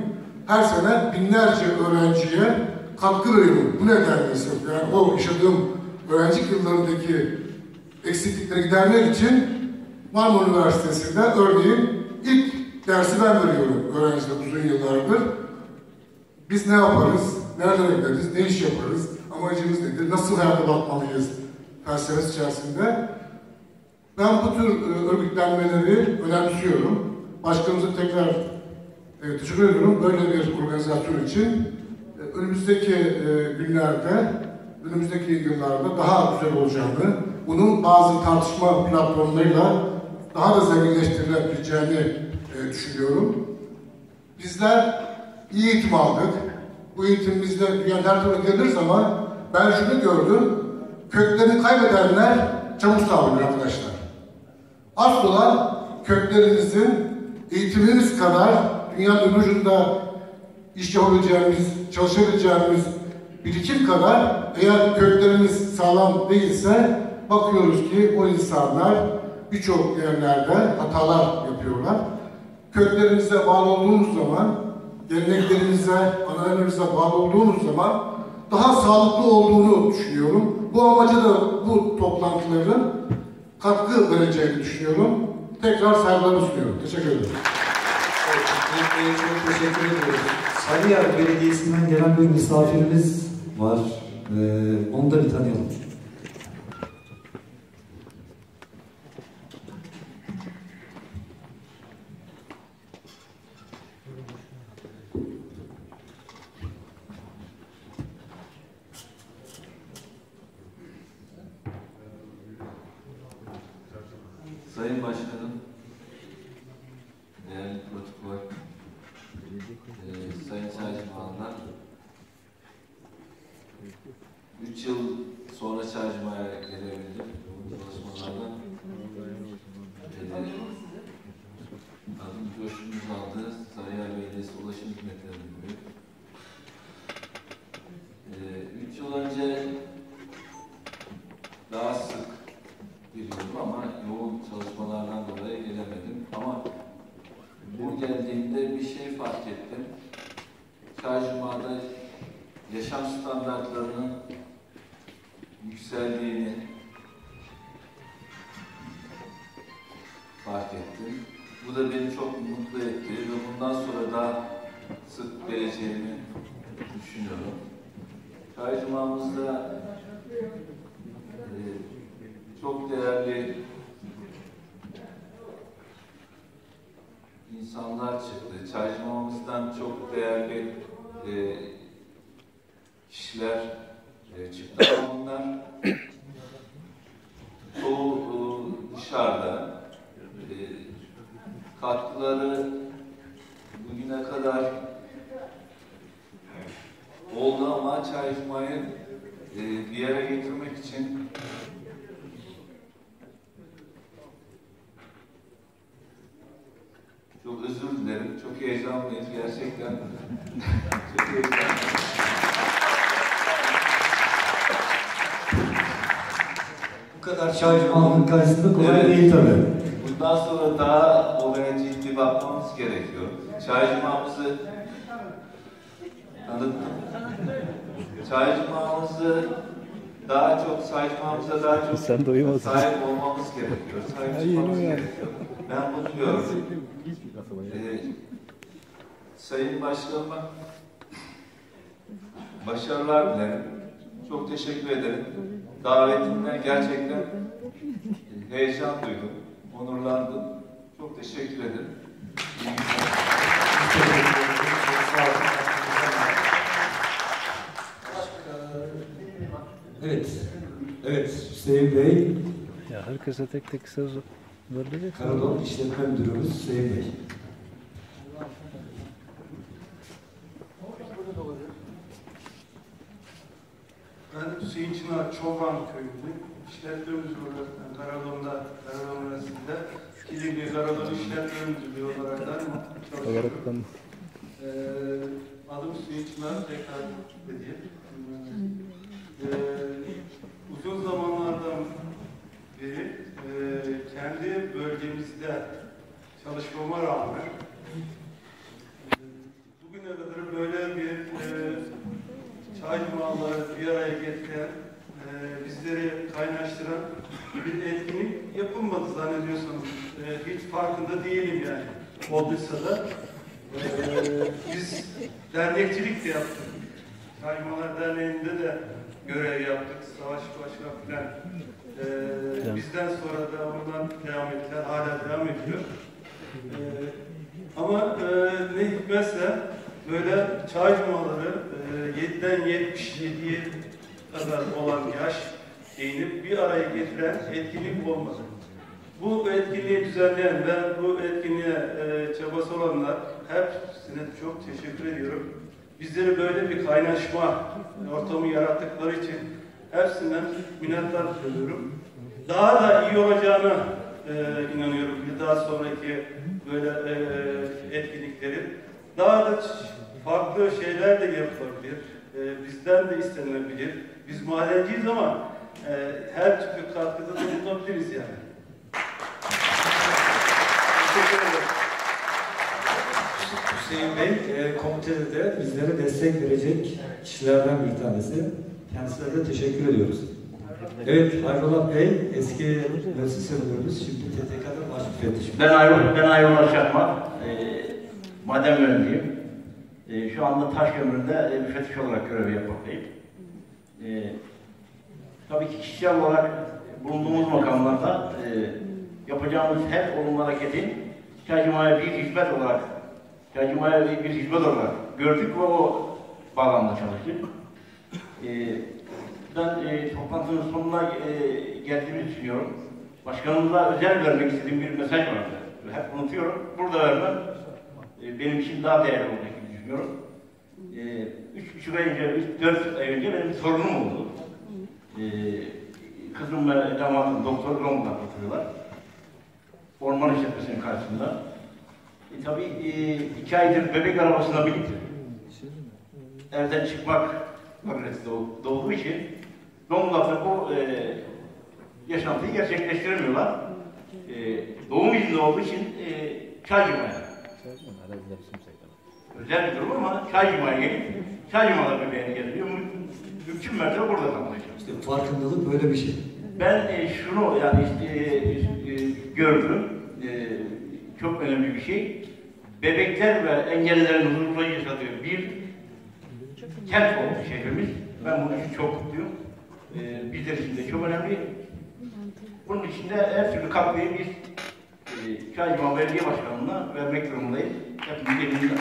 her sene binlerce öğrenciye katkı veriyorum. Bu nedenle sırf yani o yaşadığım öğrencilik yıllarındaki eksiklikleri gidermek için Marmara Üniversitesi'nde örneğin ilk dersi ben veriyorum öğrenciler uzun yıllardır. Biz ne yaparız, nerelere gideriz, ne iş yaparız, amacımız nedir, nasıl hayata bakmalıyız felsefesi içerisinde. Ben bu tür örgütlenmeleri önemsiyorum. Başkanımıza tekrar teşekkür ediyorum böyle bir organizasyon için. Önümüzdeki günlerde, önümüzdeki yıllarda daha güzel olacağını, bunun bazı tartışma platformlarıyla daha da zenginleştirilebileceğini düşünüyorum. Bizler iyi eğitim aldık. Bu eğitimimizde dünyanın her tarafına geliriz ama ben şunu gördüm, köklerini kaybedenler çabuk savruluyor arkadaşlar. Asıl olan köklerimizin eğitimimiz kadar dünyanın öbür ucunda iş yapabileceğimiz, çalışabileceğimiz birikim kadar eğer köklerimiz sağlam değilse bakıyoruz ki o insanlar birçok yerlerde hatalar yapıyorlar. Köklerimize bağlı olduğumuz zaman, geleneklerimize, analarımıza bağlı olduğumuz zaman daha sağlıklı olduğunu düşünüyorum. Bu amaca da bu toplantıların katkı vereceğini düşünüyorum. Tekrar saygılarımı sunuyorum. Teşekkür ederim. Çok teşekkür ediyoruz. Sarıyer Belediyesi'nden gelen bir misafirimiz var. Onu da bir tanıyalım. Sayın Başkanım, değerli protokol, Sayın Çaycımalılar, 3 yıl sonra Çaycıma'ya gelebildim bu çalışmalardan. Adım Coşkun Uzal'dı, Sarıyer Belediyesi Ulaşım Hizmetleri Müdürü. 3 yıl önce daha sık biliyordum ama yoğun çalışmalardan dolayı gelemedim. Ama bu geldiğimde bir şey fark ettim. Çaycuma'da yaşam standartlarının yükseldiğini fark ettim. Bu da beni çok mutlu etti ve bundan sonra daha sık geleceğimi düşünüyorum. Çaycuma'mızda çok değerli insanlar çıktı. Çaycımamızdan çok değerli kişiler çıktı ama bunlar çoğu dışarıda. Katkıları bugüne kadar oldu ama Çaycuma'yı bir yere getirmek için çok özür dilerim. Çok heyecanlıyım gerçekten. Çok heyecanlıyım. Bu kadar Çaycuma'nın karşısında kolay değil tabii. Bundan sonra daha olaya ciddi bakmamız gerekiyor. Çaycuma'mızı tanıttım. Çaycuma'mızı daha çok, Çaycuma'mıza daha çok sahip olmamız gerekiyor. Sahip çıkmamız gerekiyor. Ben bunu gördüm. Sayın Başkanıma başarılar dilerim. Çok teşekkür ederim. Davetimden gerçekten heyecan duydum. Onurlandım. Çok teşekkür ederim. Evet. Evet Hüseyin Bey. Ya herkese tek tek söz verilecek. Karadolu İşletme Müdürümüz Hüseyin Bey. Ben Hüseyin Çınar Çoban köyünde işletme müdürü olarak Karadolu'da, Karadolu Üniversitesi'nde Kilimli Karadolu İşletme Müdürlüğü olarak da çalışıyorum. Adım Hüseyin Çınar, tekrar edeyim. Uzun zamanlardan beri kendi bölgemizde çalışmama rağmen bugüne kadar farkında değilim yani. Olduysa da. Biz dernekçilik de yaptık. Çaycumalar Derneği'nde de görev yaptık. Savaş Başkan filan. Bizden sonra da oradan devam ettiler. Hala devam ediyor. Ama ne hikmetse böyle çaycumaları 7'den 77'ye kadar olan yaş eğinip bir araya getiren etkinlik olmadı. Bu etkinliği düzenleyen ve bu etkinliğe çabası olanlar hepsine çok teşekkür ediyorum. Bizlere böyle bir kaynaşma ortamı yarattıkları için hepsinden minnettar duyuyorum. Daha da iyi olacağına inanıyorum. Bir daha sonraki böyle etkinliklerin. Daha da farklı şeyler de yapılabilir. Bizden de istenilebilir. Biz madenciyiz ama her türlü katkıda bulunabiliriz yani. Teşekkür ederim. Hüseyin Bey, komitede de bizlere destek verecek kişilerden bir tanesi. Kendisine de teşekkür ediyoruz. Evet, Hayrolat Bey, eski mühendis müdürümüz, şimdi TTK'da baş müfettiş. Ben Hayrolat Çakmak, maden mühendisiyim. Şu anda Taşkömür'de müfettiş olarak görev yapmaktayım. Tabii ki kişisel olarak bulunduğumuz makamlarda yapacağımız her olumlu hareketin Çaycuma'ya bir hizmet olarak gördük ve o bağlamda çalıştık. Ben toplantının sonuna geldiğimi düşünüyorum. Başkanımıza özel vermek istediğim bir mesaj vardı. Hep unutuyorum. Burada vermem benim için daha değerli olacağını düşünüyorum. 3,5 ay önce, 4 ay önce benim bir sorunum oldu. Kızım ve damadım doktor Long'dan oturuyorlar. Orman işletmesinin karşısında. Tabii 2 aydır bebek arabasına binip evden çıkmak magneti doğduğu için Zonguldak'ta bu yaşantıyı gerçekleştiremiyorlar. Doğum izni olduğu için Çaycuma'ya. Özel bir durum ama Çaycuma'ya gelip Çaycuma'da bebeğini getiriyor. Mümkün mertebe burada kalmaya çalışıyor. İşte farkındalık böyle bir şey. Ben şunu yani gördüm. Çok önemli bir şey. Bebekler ve engellilerin huzurla yaşadığı bir kent oldu şehrimiz. Ben bunun için çok mutluyum. Bizler için de çok önemli. Bunun için de her türlü katkıyı biz Çaycuma Belediye Başkanlığı'na vermek durumundayız. Hepimiz elimizde.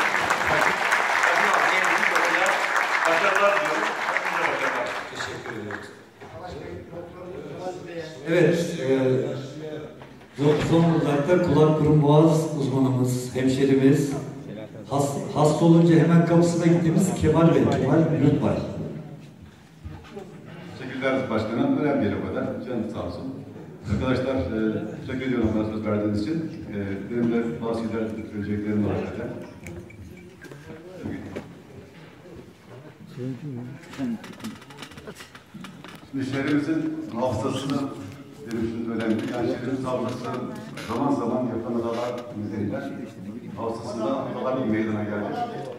Başarılar diliyorum. Hepinize başarılar. Teşekkür ediyoruz. Evet, Zonguldak'ta kulak burun boğaz uzmanımız, hemşerimiz, hasta olunca hemen kapısına gittiğimiz Kemal Bey, Kemal Lütbay. Teşekkürler Başkanım, önemli bir o kadar. Canım sağ olsun. Arkadaşlar, teşekkür ediyorum bana söz verdiğiniz için. Benim de bazı şeyler söyleyeceklerim var zaten. Şimdi şehrimizin hafızasını benim için önemli. Yani şehrimizin hafızası zaman zaman yapılan hatalar nedeniyle hafızasında hatalar bir meydana geldi.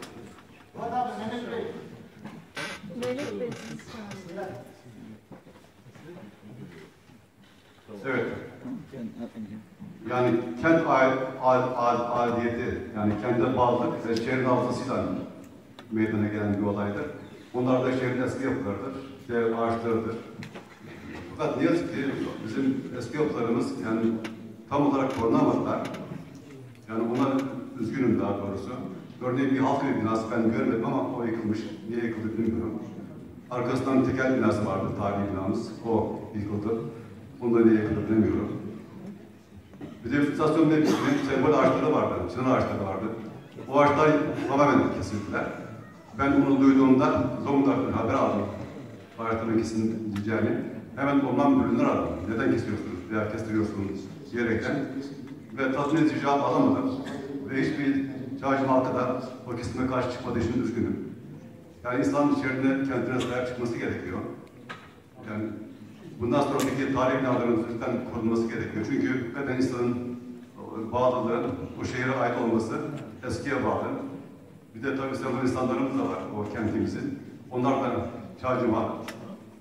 Evet. Yani kent adiyeti, yani kente bağlılık ve şehrin hafızasıyla meydana gelen bir olaydır. Bunlar da şehrin eski yapılarıdır, şehrin ağaçlarıdır. Fakat ne yazık ki bizim eski yapılarımız yani tam olarak korunamadılar. Yani ona üzgünüm daha doğrusu. Örneğin bir halk evi binası ben görmedim ama o yıkılmış. Niye yıkıldı bilmiyorum. Arkasından tekel binası vardı, tarihi binamız. O yıkıldı. Bunda niye yıkıldı bilmiyorum. Bir de istasyon mevkisinin sembol ağaçları vardı, çınar ağaçları vardı. O ağaçlar tamamen kesildiler. Ben bunu duyduğumda Zonguldak'tan haber aldım. Ağaçların kesileceğini. Hemen orman müdürlüğünden aradım. Neden kesiyorsunuz veya kestiriyorsunuz diyerekten. Ve tatmin edici cevap alamadım. Ve hiçbir Çaycı halkı da o kesime karşı çıkmadığı için üzgünüm. Yani insanın içerisinde kendine sahip çıkması gerekiyor. Yani bundan sonraki tarih binalarının lütfen korunması gerekiyor. Çünkü hakikaten insanın bağlılığı, o şehre ait olması eskiye bağlı. Bir de tabii sembol insanlarımız da var o kentimizin. Onlar da Çaycıma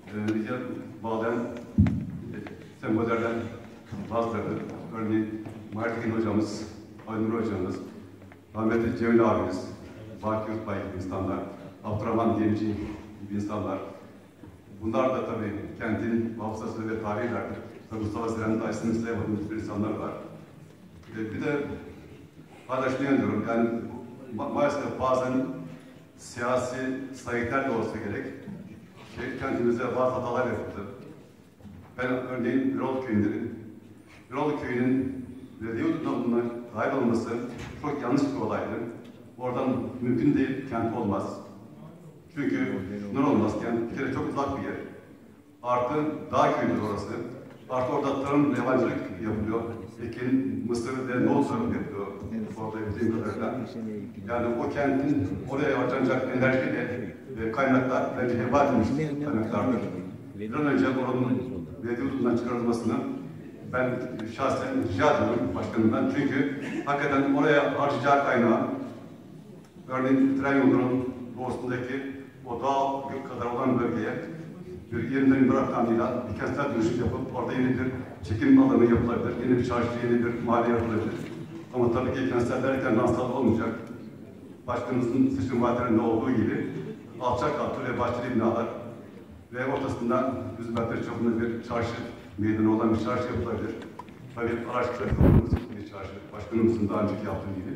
bağlayan sembollerden bazıları. Örneğin Martin hocamız, Aynur hocamız, rahmetli Cemil abimiz, Baki Yurtbay gibi insanlar, Abdurrahman Gemci gibi insanlar. Bunlar da tabii kentin hafızası ve tarihilerdir. Mustafa Siren Taşsın'ın saymadığımız bir insanlar var. Bir de hala şunu inanıyorum, yani maalesef bazen siyasi sayıklar da olsa gerek, kentimize bazı hatalar yapıldı. Ben örneğin Birol Köyü'ndeyim. Birol Köyü'nün belediye hududuna dahil olması çok yanlış bir olaydı. Oradan mümkün değil, kent olmaz. Çünkü sınır olmaz, yani bir kere çok uzak bir yer. Artı dağ köyüdür orası. Artı orada tarım, yabancılık yapılıyor. Ekin, mısır ve nohut tarım yapılıyor. Orada bildiğim kadarıyla. Yani o kentin oraya harcanacak enerji ve kaynaklar bence heba edilmiş kaynaklardır. Bir an önce oranın belediye hududundan çıkarılmasını ben şahsen rica ediyorum başkanımdan. Çünkü hakikaten oraya harcayacağı kaynağı, örneğin tren yolunun doğusundaki o dağ kadar olan bölgeye bir yeniden bırakıldığıyla bir kentsel dönüşüm yapıp orada yeni bir çekim alanı yapılabilir, yeni bir çarşı, yeni bir mahalle yapılabilir. Ama tabii ki kentler derken rahatsız olmayacak. Başkanımızın seçim vaatlerinde olduğu gibi alçak katlı ve bahçeli binalar ve ortasından 100 metre çapında bir çarşı meydanı olan bir çarşı yapılabilir. Tabii araçlar yapılması bir çarşı, başkanımızın daha önceki yaptığı gibi.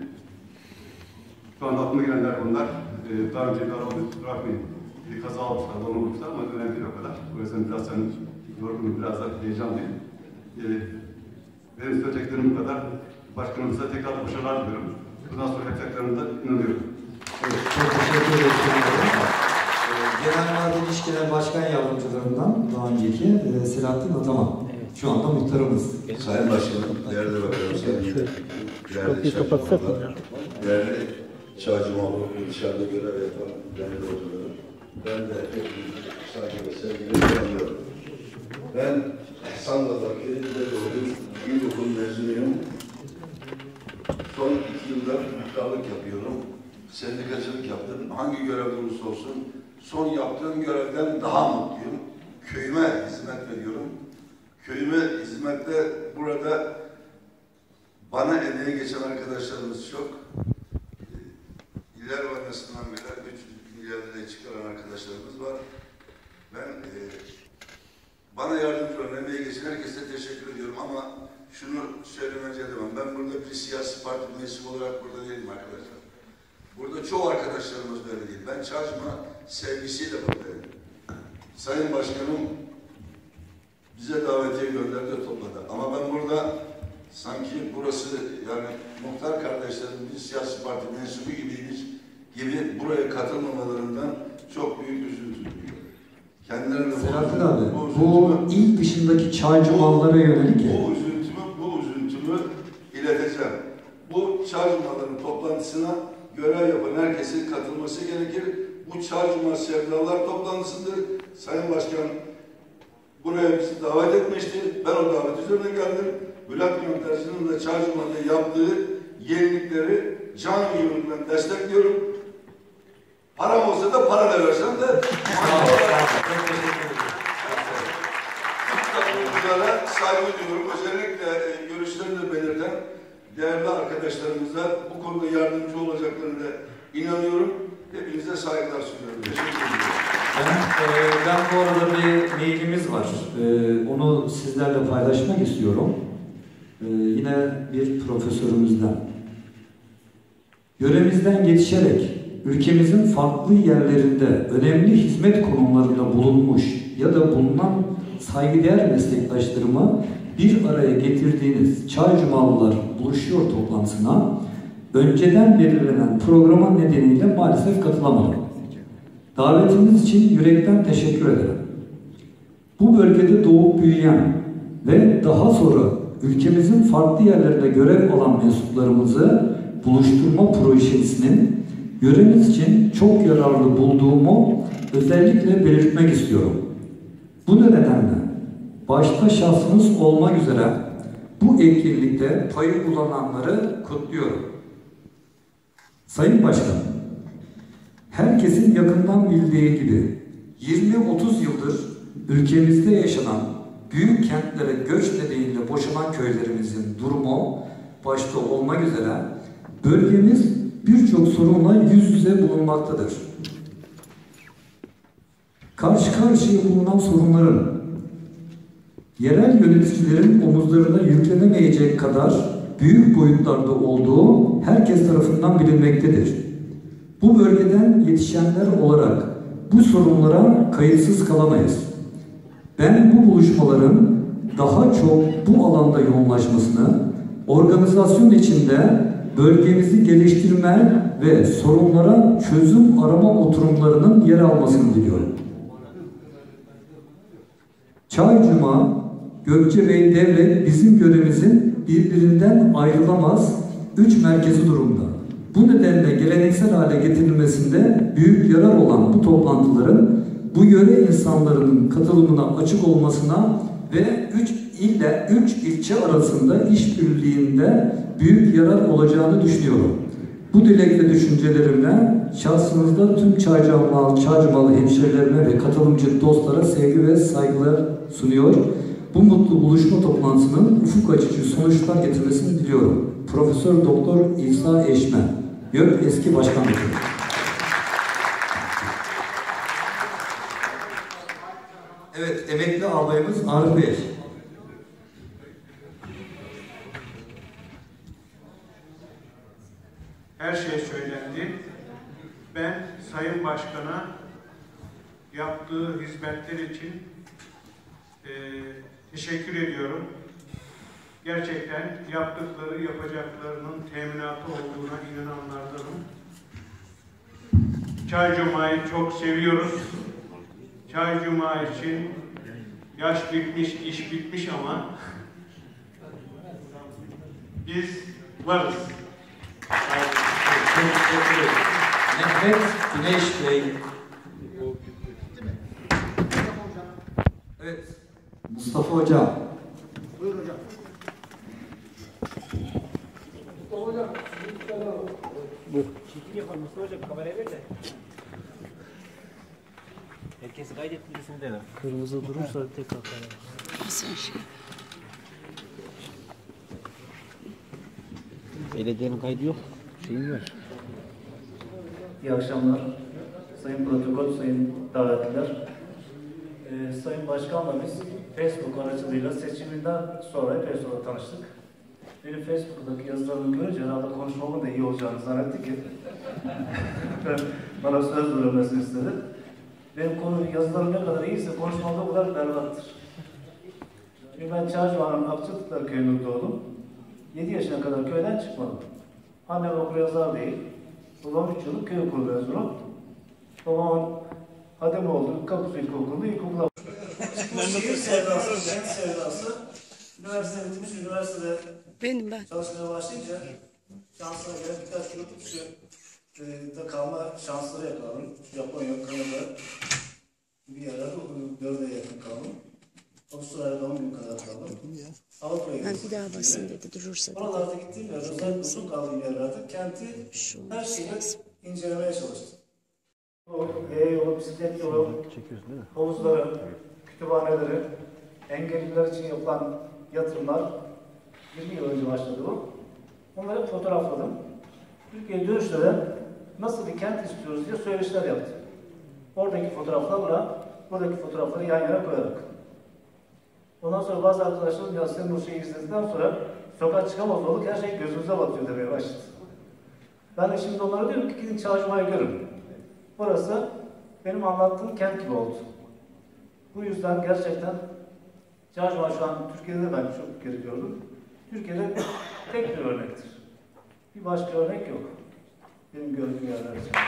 Şu anda aklıma gelenler bunlar. Daha önce bir arabada bırakmayın. Bir kaza almışlar, onu olmuşlar ama önemli değil o kadar. O yüzden biraz sen yorgunum, biraz da heyecanlıyım. Benim söyleyeceklerim bu kadar. Başkanımıza tekrar başarılar diliyorum. Bundan sonra yapacaklarına da inanıyorum. Evet, çok teşekkür ederim. Genel Maden İş Genel Başkan Yardımcılarından daha önceki Selahattin Ataman. Şu anda muhtarımız. Sayın Başkanım, değerli bakanım, değerli Çağcımoğlu, değerli Çağcımoğlu, dışarıda görev yapan değerli hocalarım. Ben de hepinizi saygı ve sevgiyle selamlıyorum. Ben Sanlı'da Köyü'nde doğdum, ilkokul mezunuyum. Son 2 yıldır muhtarlık yapıyorum. Sendikacılık yaptım. Hangi görevde olursa olsun son yaptığım görevden daha mutluyum. Köyüme hizmet veriyorum. Köyüme hizmette burada bana emeği geçen arkadaşlarımız çok. İller Bankası'ndan bile 300 milyar liraya çıkaran arkadaşlarımız var. Ben bana yardımcı olan, emeği geçen herkese teşekkür ediyorum ama şunu söylemence edemem. Ben burada bir siyasi parti mensubu olarak burada değilim arkadaşlar. Burada çoğu arkadaşlarımız böyle değil. Ben Çağcıma sevgisiyle buradayım. Sayın Başkanım bize davetiye gönderdi, topladı. Ama ben burada sanki burası yani muhtar kardeşlerim bir siyasi parti mensubu gibiymiş gibi buraya katılmamalarından çok büyük üzüntü duyuyorum. Kendilerine Selahattin abi, bu il dışındaki Çağcımalılara yönelik bu üzüntümü ileteceğim. Bu Çağcımalıların toplantısına görev yapan herkesin katılması gerekir. Bu Çağcıma Sevdalar toplantısıdır. Sayın Başkan buraya bizi davet etmişti. Ben o davet üzerine geldim. Bülent Yönetici'nin de Çağcıma'da yaptığı yenilikleri can yüreğinden destekliyorum. Param olsa da para da versem de Bunlara saygı duyuyorum. Özellikle görüşlerini de belirten değerli arkadaşlarımıza bu konuda yardımcı olacaklarına inanıyorum. Hepinize saygılar sunuyorum. Teşekkür ederim. Ben bu arada bir mailimiz var. Onu sizlerle paylaşmak istiyorum. Yine bir profesörümüzden. Yöremizden yetişerek ülkemizin farklı yerlerinde önemli hizmet konumlarında bulunmuş ya da bulunan saygıdeğer meslektaşlarımı bir araya getirdiğiniz Çağcımalılar buluşuyor toplantısına önceden belirlenen programa nedeniyle maalesef katılamadım. Davetiniz için yürekten teşekkür ederim. Bu bölgede doğup büyüyen ve daha sonra ülkemizin farklı yerlerinde görev alan mensuplarımızı buluşturma projesinin yöremiz için çok yararlı bulduğumu özellikle belirtmek istiyorum. Bu nedenle başta şahsınız olmak üzere bu etkinlikte payı kullananları kutluyorum. Sayın Başkan, herkesin yakından bildiği gibi 20-30 yıldır ülkemizde yaşanan büyük kentlere göç nedeniyle boşalan köylerimizin durumu başta olmak üzere bölgemiz birçok sorunla yüz yüze bulunmaktadır. Karşı karşıya bulunan sorunların yerel yöneticilerin omuzlarına yüklenemeyecek kadar büyük boyutlarda olduğu herkes tarafından bilinmektedir. Bu bölgeden yetişenler olarak bu sorunlara kayıtsız kalamayız. Ben bu buluşmaların daha çok bu alanda yoğunlaşmasını, organizasyon içinde bölgemizi geliştirme ve sorunlara çözüm arama oturumlarının yer almasını diliyorum. Çaycuma, Gökçebey, Devlet bizim yöremizin birbirinden ayrılamaz 3 merkezi durumda. Bu nedenle geleneksel hale getirilmesinde büyük yarar olan bu toplantıların bu yöre insanların katılımına açık olmasına ve 3 ilçe arasında işbirliğinde büyük yarar olacağını düşünüyorum. Bu dilek ve düşüncelerimle şahsınızda tüm Çaycumalı hemşehrilerime ve katılımcı dostlara sevgi ve saygılar sunuyor. Bu mutlu buluşma toplantısının ufuk açıcı sonuçlar getirmesini diliyorum. Profesör Doktor İsa Eşmen, YÖK eski başkan vekili. Evet, emekli albayımız Arif Bey. Her şey söylendi. Ben Sayın Başkan'a yaptığı hizmetler için teşekkür ediyorum. Gerçekten yaptıkları, yapacaklarının teminatı olduğuna inananlardanım. Çaycuma'yı çok seviyoruz. Çaycuma için yaş bitmiş, iş bitmiş ama biz varız. Mehmet Güneş Bey. Evet. Mustafa Hocam. Buyurun hocam. Mustafa hocam. Buyur. Çekim yapalım Mustafa hocam. Kameraya ver de. Herkesi kaydetmesini de ver. Kırmızı durursa tekrar karar. Sen şey. Belediyenin kaydı yok. Şeyin var. İyi akşamlar. Sayın Protokol, Sayın davetliler. Sayın Başkan'la biz Facebook aracılığıyla seçiminden sonra epey sonra tanıştık. Benim Facebook'taki yazılarımı görünce herhalde konuşmamın da iyi olacağını zannetti ki bana söz vermesini istedi. Benim yazılarım ne kadar iyiyse konuşmam da o kadar berbattır. Çünkü ben Çaycuma'nın Akçatıklar köyünde doğdum. 7 yaşına kadar köyden çıkmadım. Annem okuryazar değil. Babam 3 yıllık köy okulu mezunu. Babamın Hademoğlu Kapısı İlkokulu'nda ilkokula şehir sevdası, kent sevdası. Üniversite bitmiş, üniversitede çalışmaya başlayınca şansına göre birkaç yurt dışı da kalma şansları yakaladım. Japonya, Kanada bir yerlerde 4'e yakın kaldım. Avustralya'da 10 gün kadar kaldım. Avrupa'ya gittim. Bir daha basın dedi durursa. Oralarda gittiğim yerde, özellikle uzun kaldığım yerlerde kenti her şeyi incelemeye çalıştım. Yolu, bisiklet yolu, havuzları, kütüphaneleri, engelliler için yapılan yatırımlar 20 yıl önce başladı bu. Onları fotoğrafladım. Türkiye'ye dönüşte de nasıl bir kent istiyoruz diye söyleşiler yaptım. Oradaki fotoğraflarla buradaki fotoğrafları yan yana koyarak. Ondan sonra bazı arkadaşlarım ya senin o şeyi izledikten sonra sokağa çıkamaz olduk, her şey gözümüze batıyor demeye başladı. Ben de şimdi onlara diyorum ki gidin Çaycuma'yı görün. Burası benim anlattığım kent gibi oldu. Bu yüzden gerçekten Çaycuma şu an Türkiye'de ben çok kere gördüm. Türkiye'de tek bir örnektir. Bir başka örnek yok. Benim gördüğüm yerler için.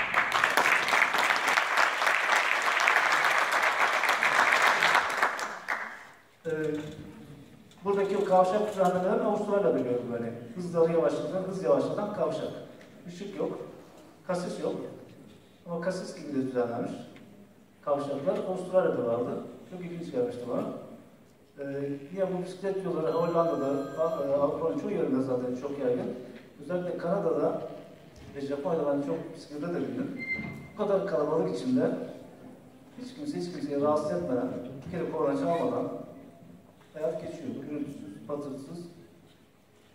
Buradaki o kavşak düzenlemelerini Avustralya'da gördüm böyle. Hız yavaşladan kavşak. Işık yok, kasis yok. Ama kasis gibi de düzenlenmiş. Kavşaklar Avustralya'da vardı. Çok ilginç gelmişti bana. Yine bu bisiklet yolları Hollanda'da, Avrupa'nın çoğu yerinde zaten çok yaygın. Özellikle Kanada'da ve Japonya'da ben çok bisiklete de bindim. Bu kadar kalabalık içinde hiç kimseyi rahatsız etmeden, bir kere korna çalmadan hayat geçiyor. Gürültüsüz, patırtısız.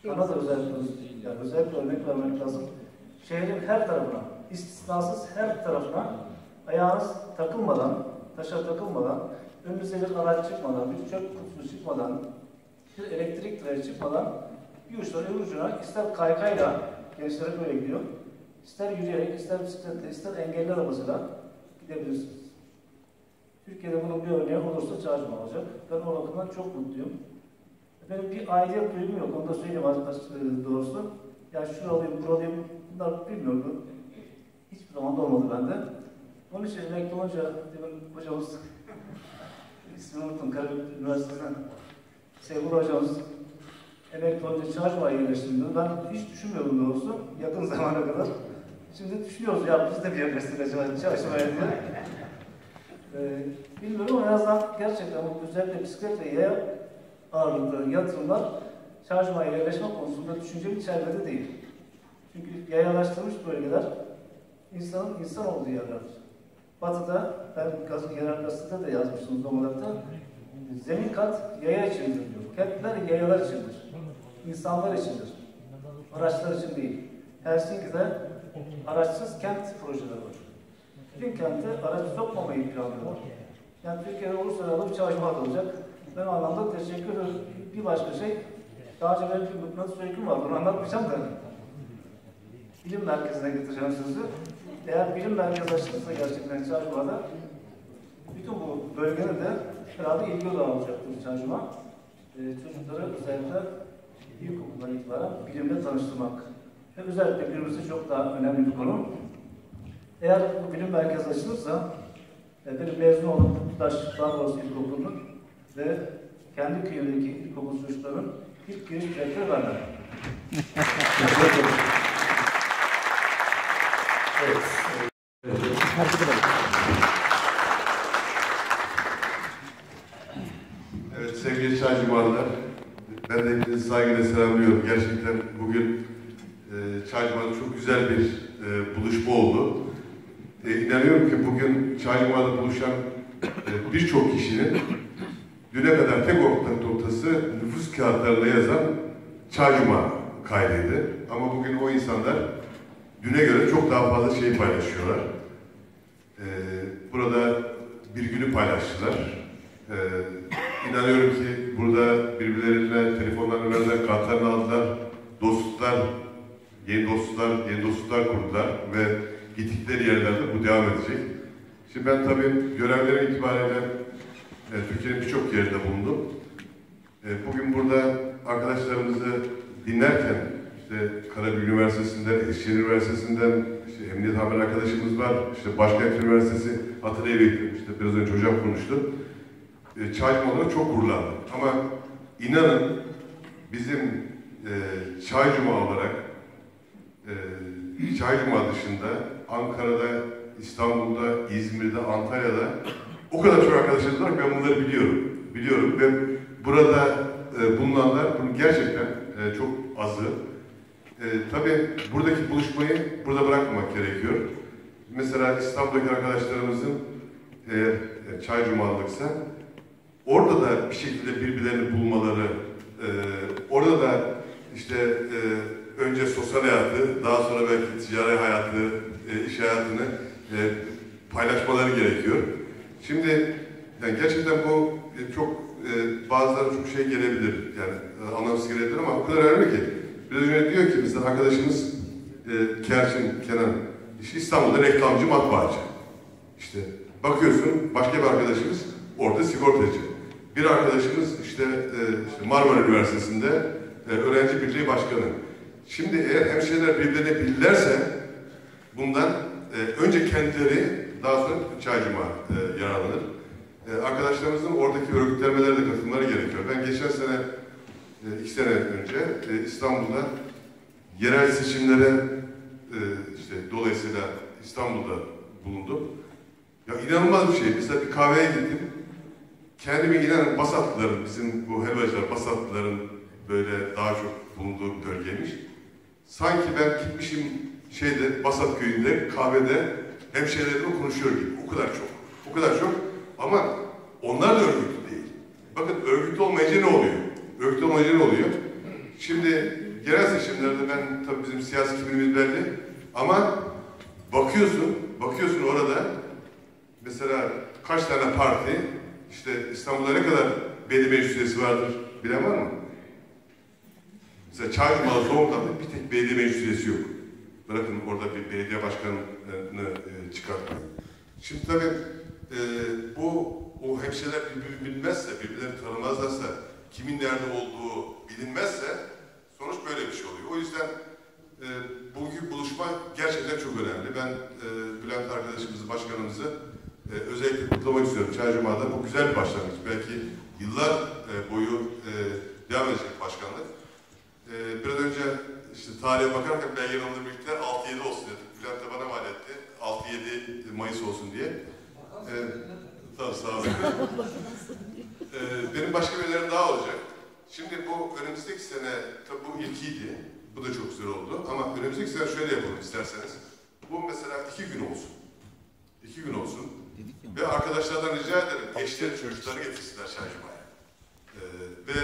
Bana da özellikle örnek vermek lazım. Şehrin her tarafına, istisnasız her tarafına ayağınız takılmadan, taşa takılmadan, önünüze bir araç çıkmadan, bir çöp kutusu çıkmadan, bir elektrik direği çıkmadan bir uçtan öbür ucuna ister kaykayla, gençlere böyle gidiyor, ister yürüyerek, ister bisikletle, ister engelli arabasıyla gidebilirsiniz. Türkiye'de bunun bir örneği olursa Çağcıma olacak. Ben o bakımdan çok mutluyum. Benim bir aidiyet duygum yok, onu da söyleyeyim doğrusu. Ya şuralıyım, buralıyım, bunlar bilmiyorum. Hiçbir zaman da olmadı bende. Onun için emekli olunca, demin hocamız, ismini unuttum, Karabük Üniversitesi'nden, Sevgili hocamız, emekli olunca Çağcıma'ya yerleştim dedi. Ben hiç düşünmüyordum doğrusu, yakın zamana kadar. Şimdi düşünüyoruz, ya biz de bir yerleştik acaba Çağcıma'ya diye. Bilmiyorum ama en azından gerçekten bu özellikle bisiklet ve yaya ağırlıklı yatırımlar Çağcıma'ya yerleşme konusunda düşüncem içeride değil. Çünkü yayalaştırılmış bölgeler insanın insan olduğu yerlerdir. Batı'da, ben yerel gazetede de yazmıştım Zonguldak'ta, zemin kat yaya içindir diyor. Kentler yayalar içindir. İnsanlar içindir. Araçlar için değil. Helsinki'de araçsız kent projeleri var. Bütün kente aracı sokmamayı planlıyorlar. Yani Türkiye'de olursa herhalde bir çalışma olacak. Ben o anlamda teşekkür ederim. Bir başka şey, daha önce benim bir mıknatıs öyküm vardı, onu anlatmayacağım da. Bilim merkezine getireceğim sözü. Eğer bilim merkezi açılırsa gerçekten Çağcıma'da, bütün bu bölgenin de herhalde ilgi odağı olacaktır Çağcıma. Çocukları özellikle ilkokuldan itibaren bilimle tanıştırmak. Ve özellikle günümüzde çok daha önemli bir konu. Eğer bu bilim merkezi açılırsa, benim mezun olduğum Kutludaş Barbaros İlkokulu'nun ve kendi köyündeki ilkokul çocuklarının ilk giriş biletleri benden. Evet sevgili Çaycımalılar, ben de hepinizi saygıyla selamlıyorum. Gerçekten bugün Çaycımalı'da çok güzel bir buluşma oldu. İnanıyorum ki bugün Çaycımalı'da buluşan birçok kişinin düne kadar tek ortak noktası nüfus kağıtlarına yazan Çaycıma kaydıydı. Ama bugün o insanlar düne göre çok daha fazla şey paylaşıyorlar. Burada bir günü paylaştılar. İnanıyorum ki burada birbirleriyle telefonlarını verdiler, kartlarını aldılar. Yeni dostluklar kurdular ve gittikleri yerlerde bu devam edecek. Şimdi ben tabii görevlerim itibariyle Türkiye'nin birçok yerinde bulundum. Bugün burada arkadaşlarımızı dinlerken işte Karabük Üniversitesi'nden, Eskişehir Üniversitesi'nden işte Emniyet Amir arkadaşımız var, işte Başkent Üniversitesi, Atatürk'e işte biraz önce hocam konuştu. Çaycımalı'da çok gururlandım. Ama inanın bizim Çaycuma olarak Çaycuma dışında Ankara'da, İstanbul'da, İzmir'de, Antalya'da o kadar çok arkadaşımız var ki ben bunları biliyorum ve burada bulunanlar bunu gerçekten çok azı. Tabii buradaki buluşmayı burada bırakmamak gerekiyor. Mesela İstanbul'daki arkadaşlarımızın Çaycumalıksa orada da bir şekilde birbirlerini bulmaları, orada da işte önce sosyal hayatı, daha sonra belki ticari hayatı, iş hayatını paylaşmaları gerekiyor. Şimdi yani gerçekten bu çok bazıları çok şey gelebilir, yani anlamsız gelebilir ama o kadar önemli ki. Biraz önce diyor ki mesela arkadaşımız Kenan, işte İstanbul'da reklamcı, matbaacı. İşte bakıyorsun başka bir arkadaşımız orada sigortacı. Bir arkadaşımız işte Marmara Üniversitesi'nde öğrenci birliği başkanı. Şimdi eğer hemşehriler birbirine bilirlerse bundan önce kendileri daha sonra Çaycuma yararlanır. Arkadaşlarımızın oradaki örgütlenmelere de katılmaları gerekiyor. Ben geçen sene, 2 sene önce İstanbul'da yerel seçimlere işte dolayısıyla İstanbul'da bulundum. Ya inanılmaz bir şey. Mesela bir kahveye gittim. Kendime inanın Basatlıların, bizim bu helvacılar Basatlıların böyle daha çok bulunduğu bir bölgeymiş. Sanki ben gitmişim Basat köyünde, kahvede hemşehrilerimle konuşuyor gibi. O kadar çok. Ama onlar da örgütlü değil. Bakın örgütlü olmayınca ne oluyor? Şimdi Genel seçimlerde ben tabii bizim siyasi kimliğimiz belli ama bakıyorsun orada mesela kaç tane parti, işte İstanbul'da ne kadar belediye meclis üyesi vardır bilen var mı? Mesela Çaykur'da, Zonguldak'ta bir tek belediye meclis üyesi yok. Bırakın orada bir belediye başkanını çıkartmayın. Şimdi tabii o hemşehriler birbirini bilmezse, birbirlerini tanımazlarsa, kimin nerede olduğu bilinmezse sonuç böyle bir şey oluyor. O yüzden bugünkü buluşma gerçekten çok önemli. Ben Bülent arkadaşımızı, başkanımızı özellikle kutlamak istiyorum. Çaycuma'da bu güzel bir başlangıç. Belki yıllar boyu devam edecek başkanlık. Biraz önce işte tarihe bakarken ben yanımda birlikte 6-7 olsun dedim. Bülent de bana vaat etti. 6-7 Mayıs olsun diye. Tabii sağ olun. Benim başka bir önerim daha olacak. Şimdi bu önümüzdeki sene, tabii bu ilkiydi. Bu da çok güzel oldu. Ama önümüzdeki sene şöyle yapalım isterseniz. Bu mesela 2 gün olsun. 2 gün olsun. Ve arkadaşlardan rica ederim, eşleri, çocukları getirsinler Çaycuma'ya. Ve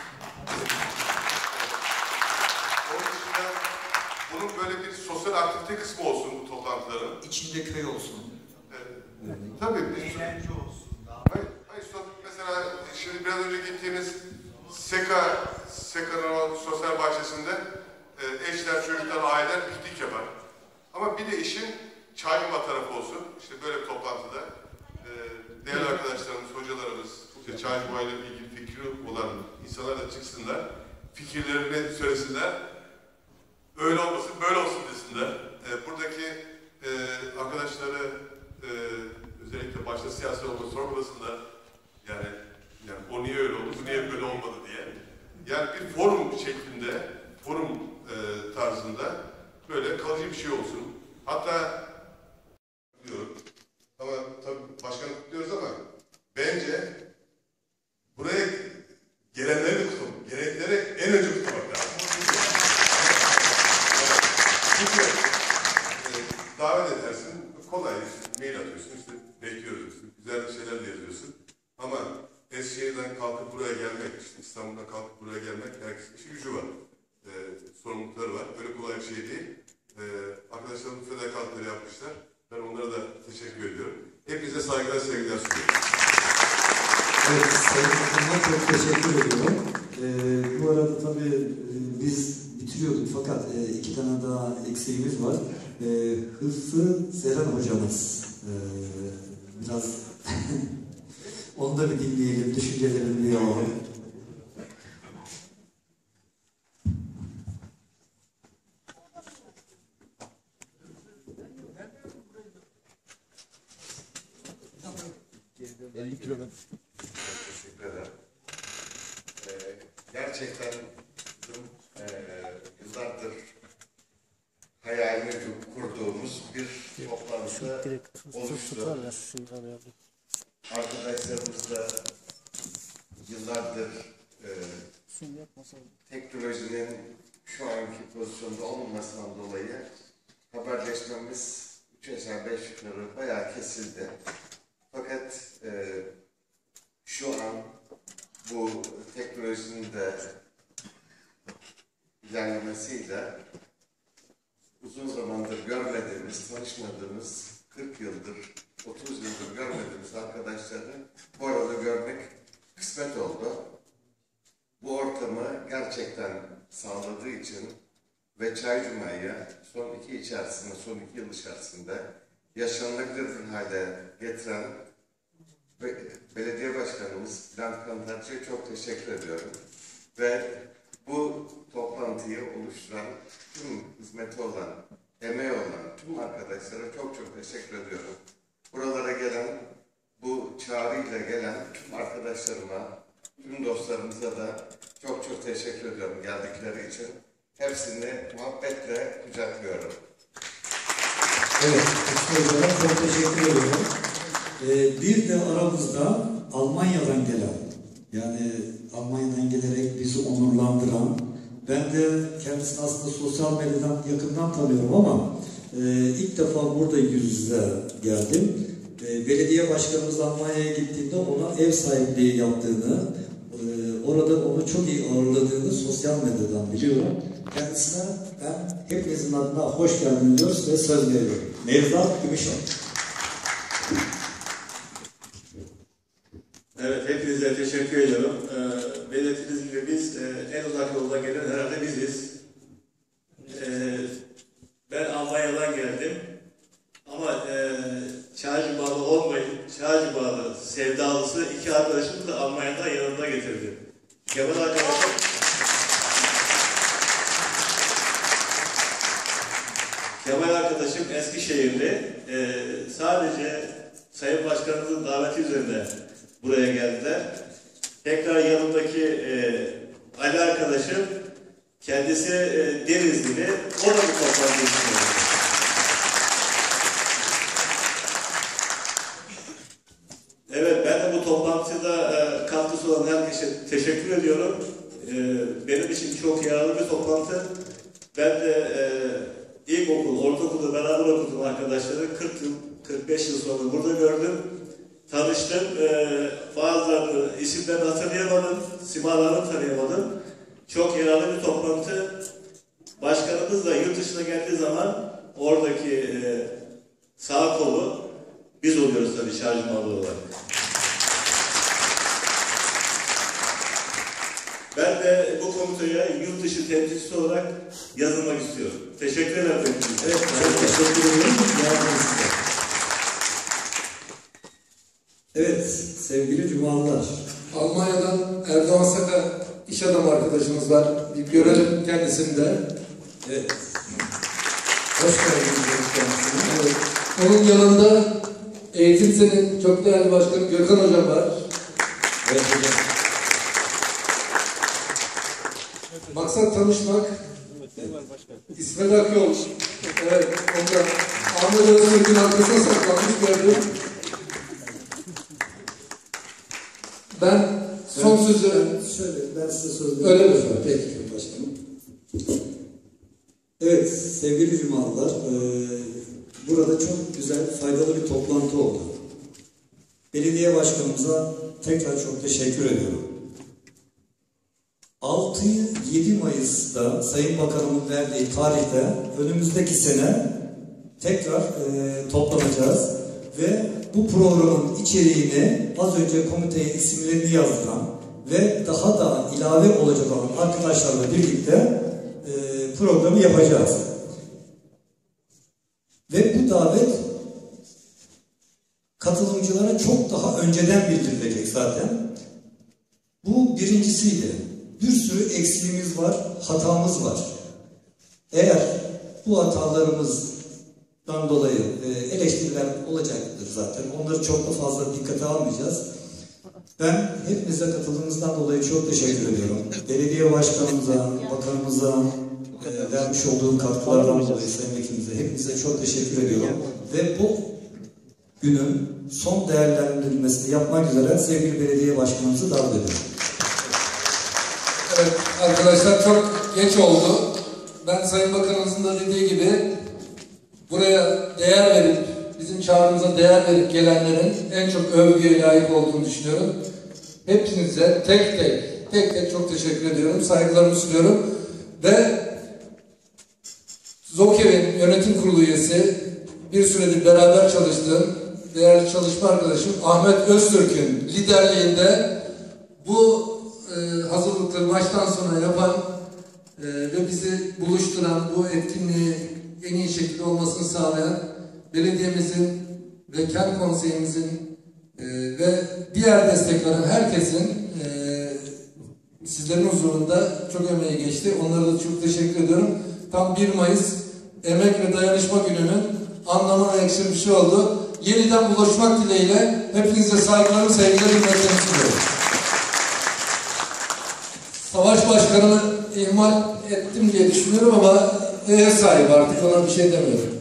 onun dışında bunun böyle bir sosyal aktivite kısmı olsun bu toplantıların. İçinde köy olsun. Tabii. Eğlence olsun. Hayır, mesela şimdi biraz önce gittiğimiz Seka'nın o sosyal bahçesinde eşler, çocuklar, aileler piknik yapar. Ama bir de işin Çaycuma tarafı olsun. İşte böyle bir toplantıda değerli arkadaşlarımız, hocalarımız, işte Çaycuma ile ilgili fikri olan insanlar da çıksınlar. Fikirlerini söylesinler. Öyle olmasın, böyle olsun desinler. Buradaki arkadaşları özellikle başta siyasi olması sorgulasınlar. Yani o niye öyle oldu, bu niye böyle olmadı diye. Yani bir forum şeklinde, forum tarzında böyle kalıcı bir şey olsun. Hatta diyorum ama tabii başkanı kutluyoruz ama bence buraya gelenleri de tutalım. Gelenleri en önce tutmak lazım. Çünkü davet edersin, kolay, mail atıyorsun, işte bekliyoruz diyorsun, güzel şeyler de yazıyorsun. Ama Eskişehir'den kalkıp buraya gelmek, işte İstanbul'dan kalkıp buraya gelmek, herkesin işi gücü var. Sorumlulukları var. Böyle kolay bir şey değil. Arkadaşlarım fedakarlıkları yapmışlar. Ben onlara da teşekkür ediyorum. Hepinize saygılar, sevgiler sunuyorum. Evet, Sayın Bakanıma çok teşekkür ediyorum. Bu arada tabii biz bitiriyorduk fakat 2 tane daha eksiğimiz var. Hızlı Seren hocamız. Biraz onu da bir dinleyelim, düşüncelerini bir alalım. Teşekkür ederim. Gerçekten yıllardır hayalini kurduğumuz bir toplantı oluştu. Arkadaşlarımız da yıllardır teknolojinin şu anki pozisyonda olmamasından dolayı haberleşmemiz 3 aşağı 5 yukarı bayağı kesildi. Fakat şu an bu teknolojinin de ilerlemesiyle uzun zamandır görmediğimiz, tanışmadığımız, 40 yıldır, 30 yıldır görmediğimiz arkadaşları bu arada görmek kısmet oldu. Bu ortamı gerçekten sağladığı için ve Çaycuma'yı son 2 yıl içerisinde yaşanılabilir bir hale getiren belediye başkanımız Bülent Kantarcı'ya çok teşekkür ediyorum. Ve bu toplantıyı oluşturan, tüm hizmeti olan, emeği olan tüm arkadaşlara çok çok teşekkür ediyorum. Buralara gelen, bu çağrıyla gelen tüm arkadaşlarıma, tüm dostlarımıza da çok çok teşekkür ediyorum geldikleri için. Hepsini muhabbetle kucaklıyorum. Evet, çok teşekkür ediyorum. Bir de aramızda Almanya'dan gelen, yani Almanya'dan gelerek bizi onurlandıran, ben de kendisini aslında sosyal medyadan yakından tanıyorum ama ilk defa burada yüz yüze geldim. Belediye başkanımız Almanya'ya gittiğinde ona ev sahipliği yaptığını, orada onu çok iyi ağırladığını sosyal medyadan biliyorum. Kendisine ben hepinizin adına hoş geldin diyoruz ve söz veriyorum. Nevzat Gümüşoğlu. Evet, hepinize teşekkür ediyorum. Belirttiğiniz gibi biz en uzak yoldan gelen herhalde biziz. Ben Almanya'dan geldim. Ama Çaycı Bağlı olmayıp, Çaycı Bağlı sevdalısı iki arkadaşımı da Almanya'dan yanımda getirdim. Kemal arkadaşım, Kemal arkadaşım Eskişehirli. Sadece Sayın Başkanımızın daveti üzerine buraya geldiler. Tekrar yanımdaki Ali arkadaşım, kendisi Denizli'li, o da bu toplantıya çıkıyor. Evet, ben de bu toplantıda katkısı olan herkese teşekkür ediyorum. Benim için çok yararlı bir toplantı. Ben de ilkokul, ortaokulda beraber okudum arkadaşları. 45 yıl sonra burada gördüm. Tanıştım. Bazılarını isimlerini hatırlayamadım. Simalarını tanıyamadım. Çok yararlı bir toplantı. Başkanımız da yurt dışına geldiği zaman oradaki sağ kolu biz oluyoruz tabii şarjmalı olarak. Ben de bu komiteye yurt dışı temsilcisi olarak yazılmak istiyorum. Teşekkür ederim. Evet, teşekkür ederim. Evet, sevgili Cumalılar. Almanya'dan Erdoğan Saka iş adamı arkadaşımız var. Bir görelim kendisini de. Evet. Hoş geldiniz kendisine. Evet. Onun yanında Eğitim Sen'in çok değerli başkanı Gökhan Hocam var. Evet hocam. Maksat tanışmak. İsmet Akyol. Evet, ondan. Ahmet Öztürk'ün arkasına saklanmış gördüm. Ben son sözü... Şöyle, ben size söz veriyorum. Öyle mi? Peki. Başkanım. Evet, sevgili Cumalılar, burada çok güzel, faydalı bir toplantı oldu. Belediye başkanımıza tekrar çok teşekkür ediyorum. 6-7 Mayıs'ta Sayın Bakanımın verdiği tarihte önümüzdeki sene tekrar toplanacağız ve bu programın içeriğini az önce komiteye isimlerini yazdıran ve daha da ilave olacak olan arkadaşlarla birlikte programı yapacağız. Ve bu davet katılımcılara çok daha önceden bildirilecek zaten. Bu birincisiydi. Bir sürü eksiğimiz var, hatamız var. Eğer bu hatalarımızdan dolayı eleştiriler olacaktır zaten. Onları çok da fazla dikkate almayacağız. Ben hepinize katıldığınızdan dolayı çok teşekkür ediyorum. Belediye başkanımıza, bakanımıza vermiş olduğu katkılardan dolayı Sayın Vekilimize, hepinize çok teşekkür ediyorum. Ve bu günün son değerlendirilmesini yapmak üzere sevgili belediye başkanımızı davet ediyorum. Evet arkadaşlar, çok geç oldu. Ben Sayın Bakanımızın da dediği gibi buraya değer verip, bizim çağrımıza değer verip gelenlerin en çok övgüye layık olduğunu düşünüyorum. Hepinize tek tek çok teşekkür ediyorum. Saygılarımı sunuyorum. Ve ZOKEV'in yönetim kurulu üyesi, bir süredir beraber çalıştığım değerli çalışma arkadaşım Ahmet Öztürk'ün liderliğinde bu hazırlıkları baştan sona yapan ve bizi buluşturan, bu etkinliği en iyi şekilde olmasını sağlayan belediyemizin ve kent konseyimizin ve diğer destek veren herkesin sizlerin huzurunda çok emeği geçti. Onlara da çok teşekkür ediyorum. Tam 1 Mayıs Emek ve Dayanışma Günü'nün anlamına yakışır bir şey oldu. Yeniden buluşmak dileğiyle hepinize saygılarımı, sevgilerimi, hürmetlerimi sunuyorum. Savaş Başkanı'nı ihmal ettim diye düşünüyorum ama ev sahibi, artık ona bir şey demiyorum.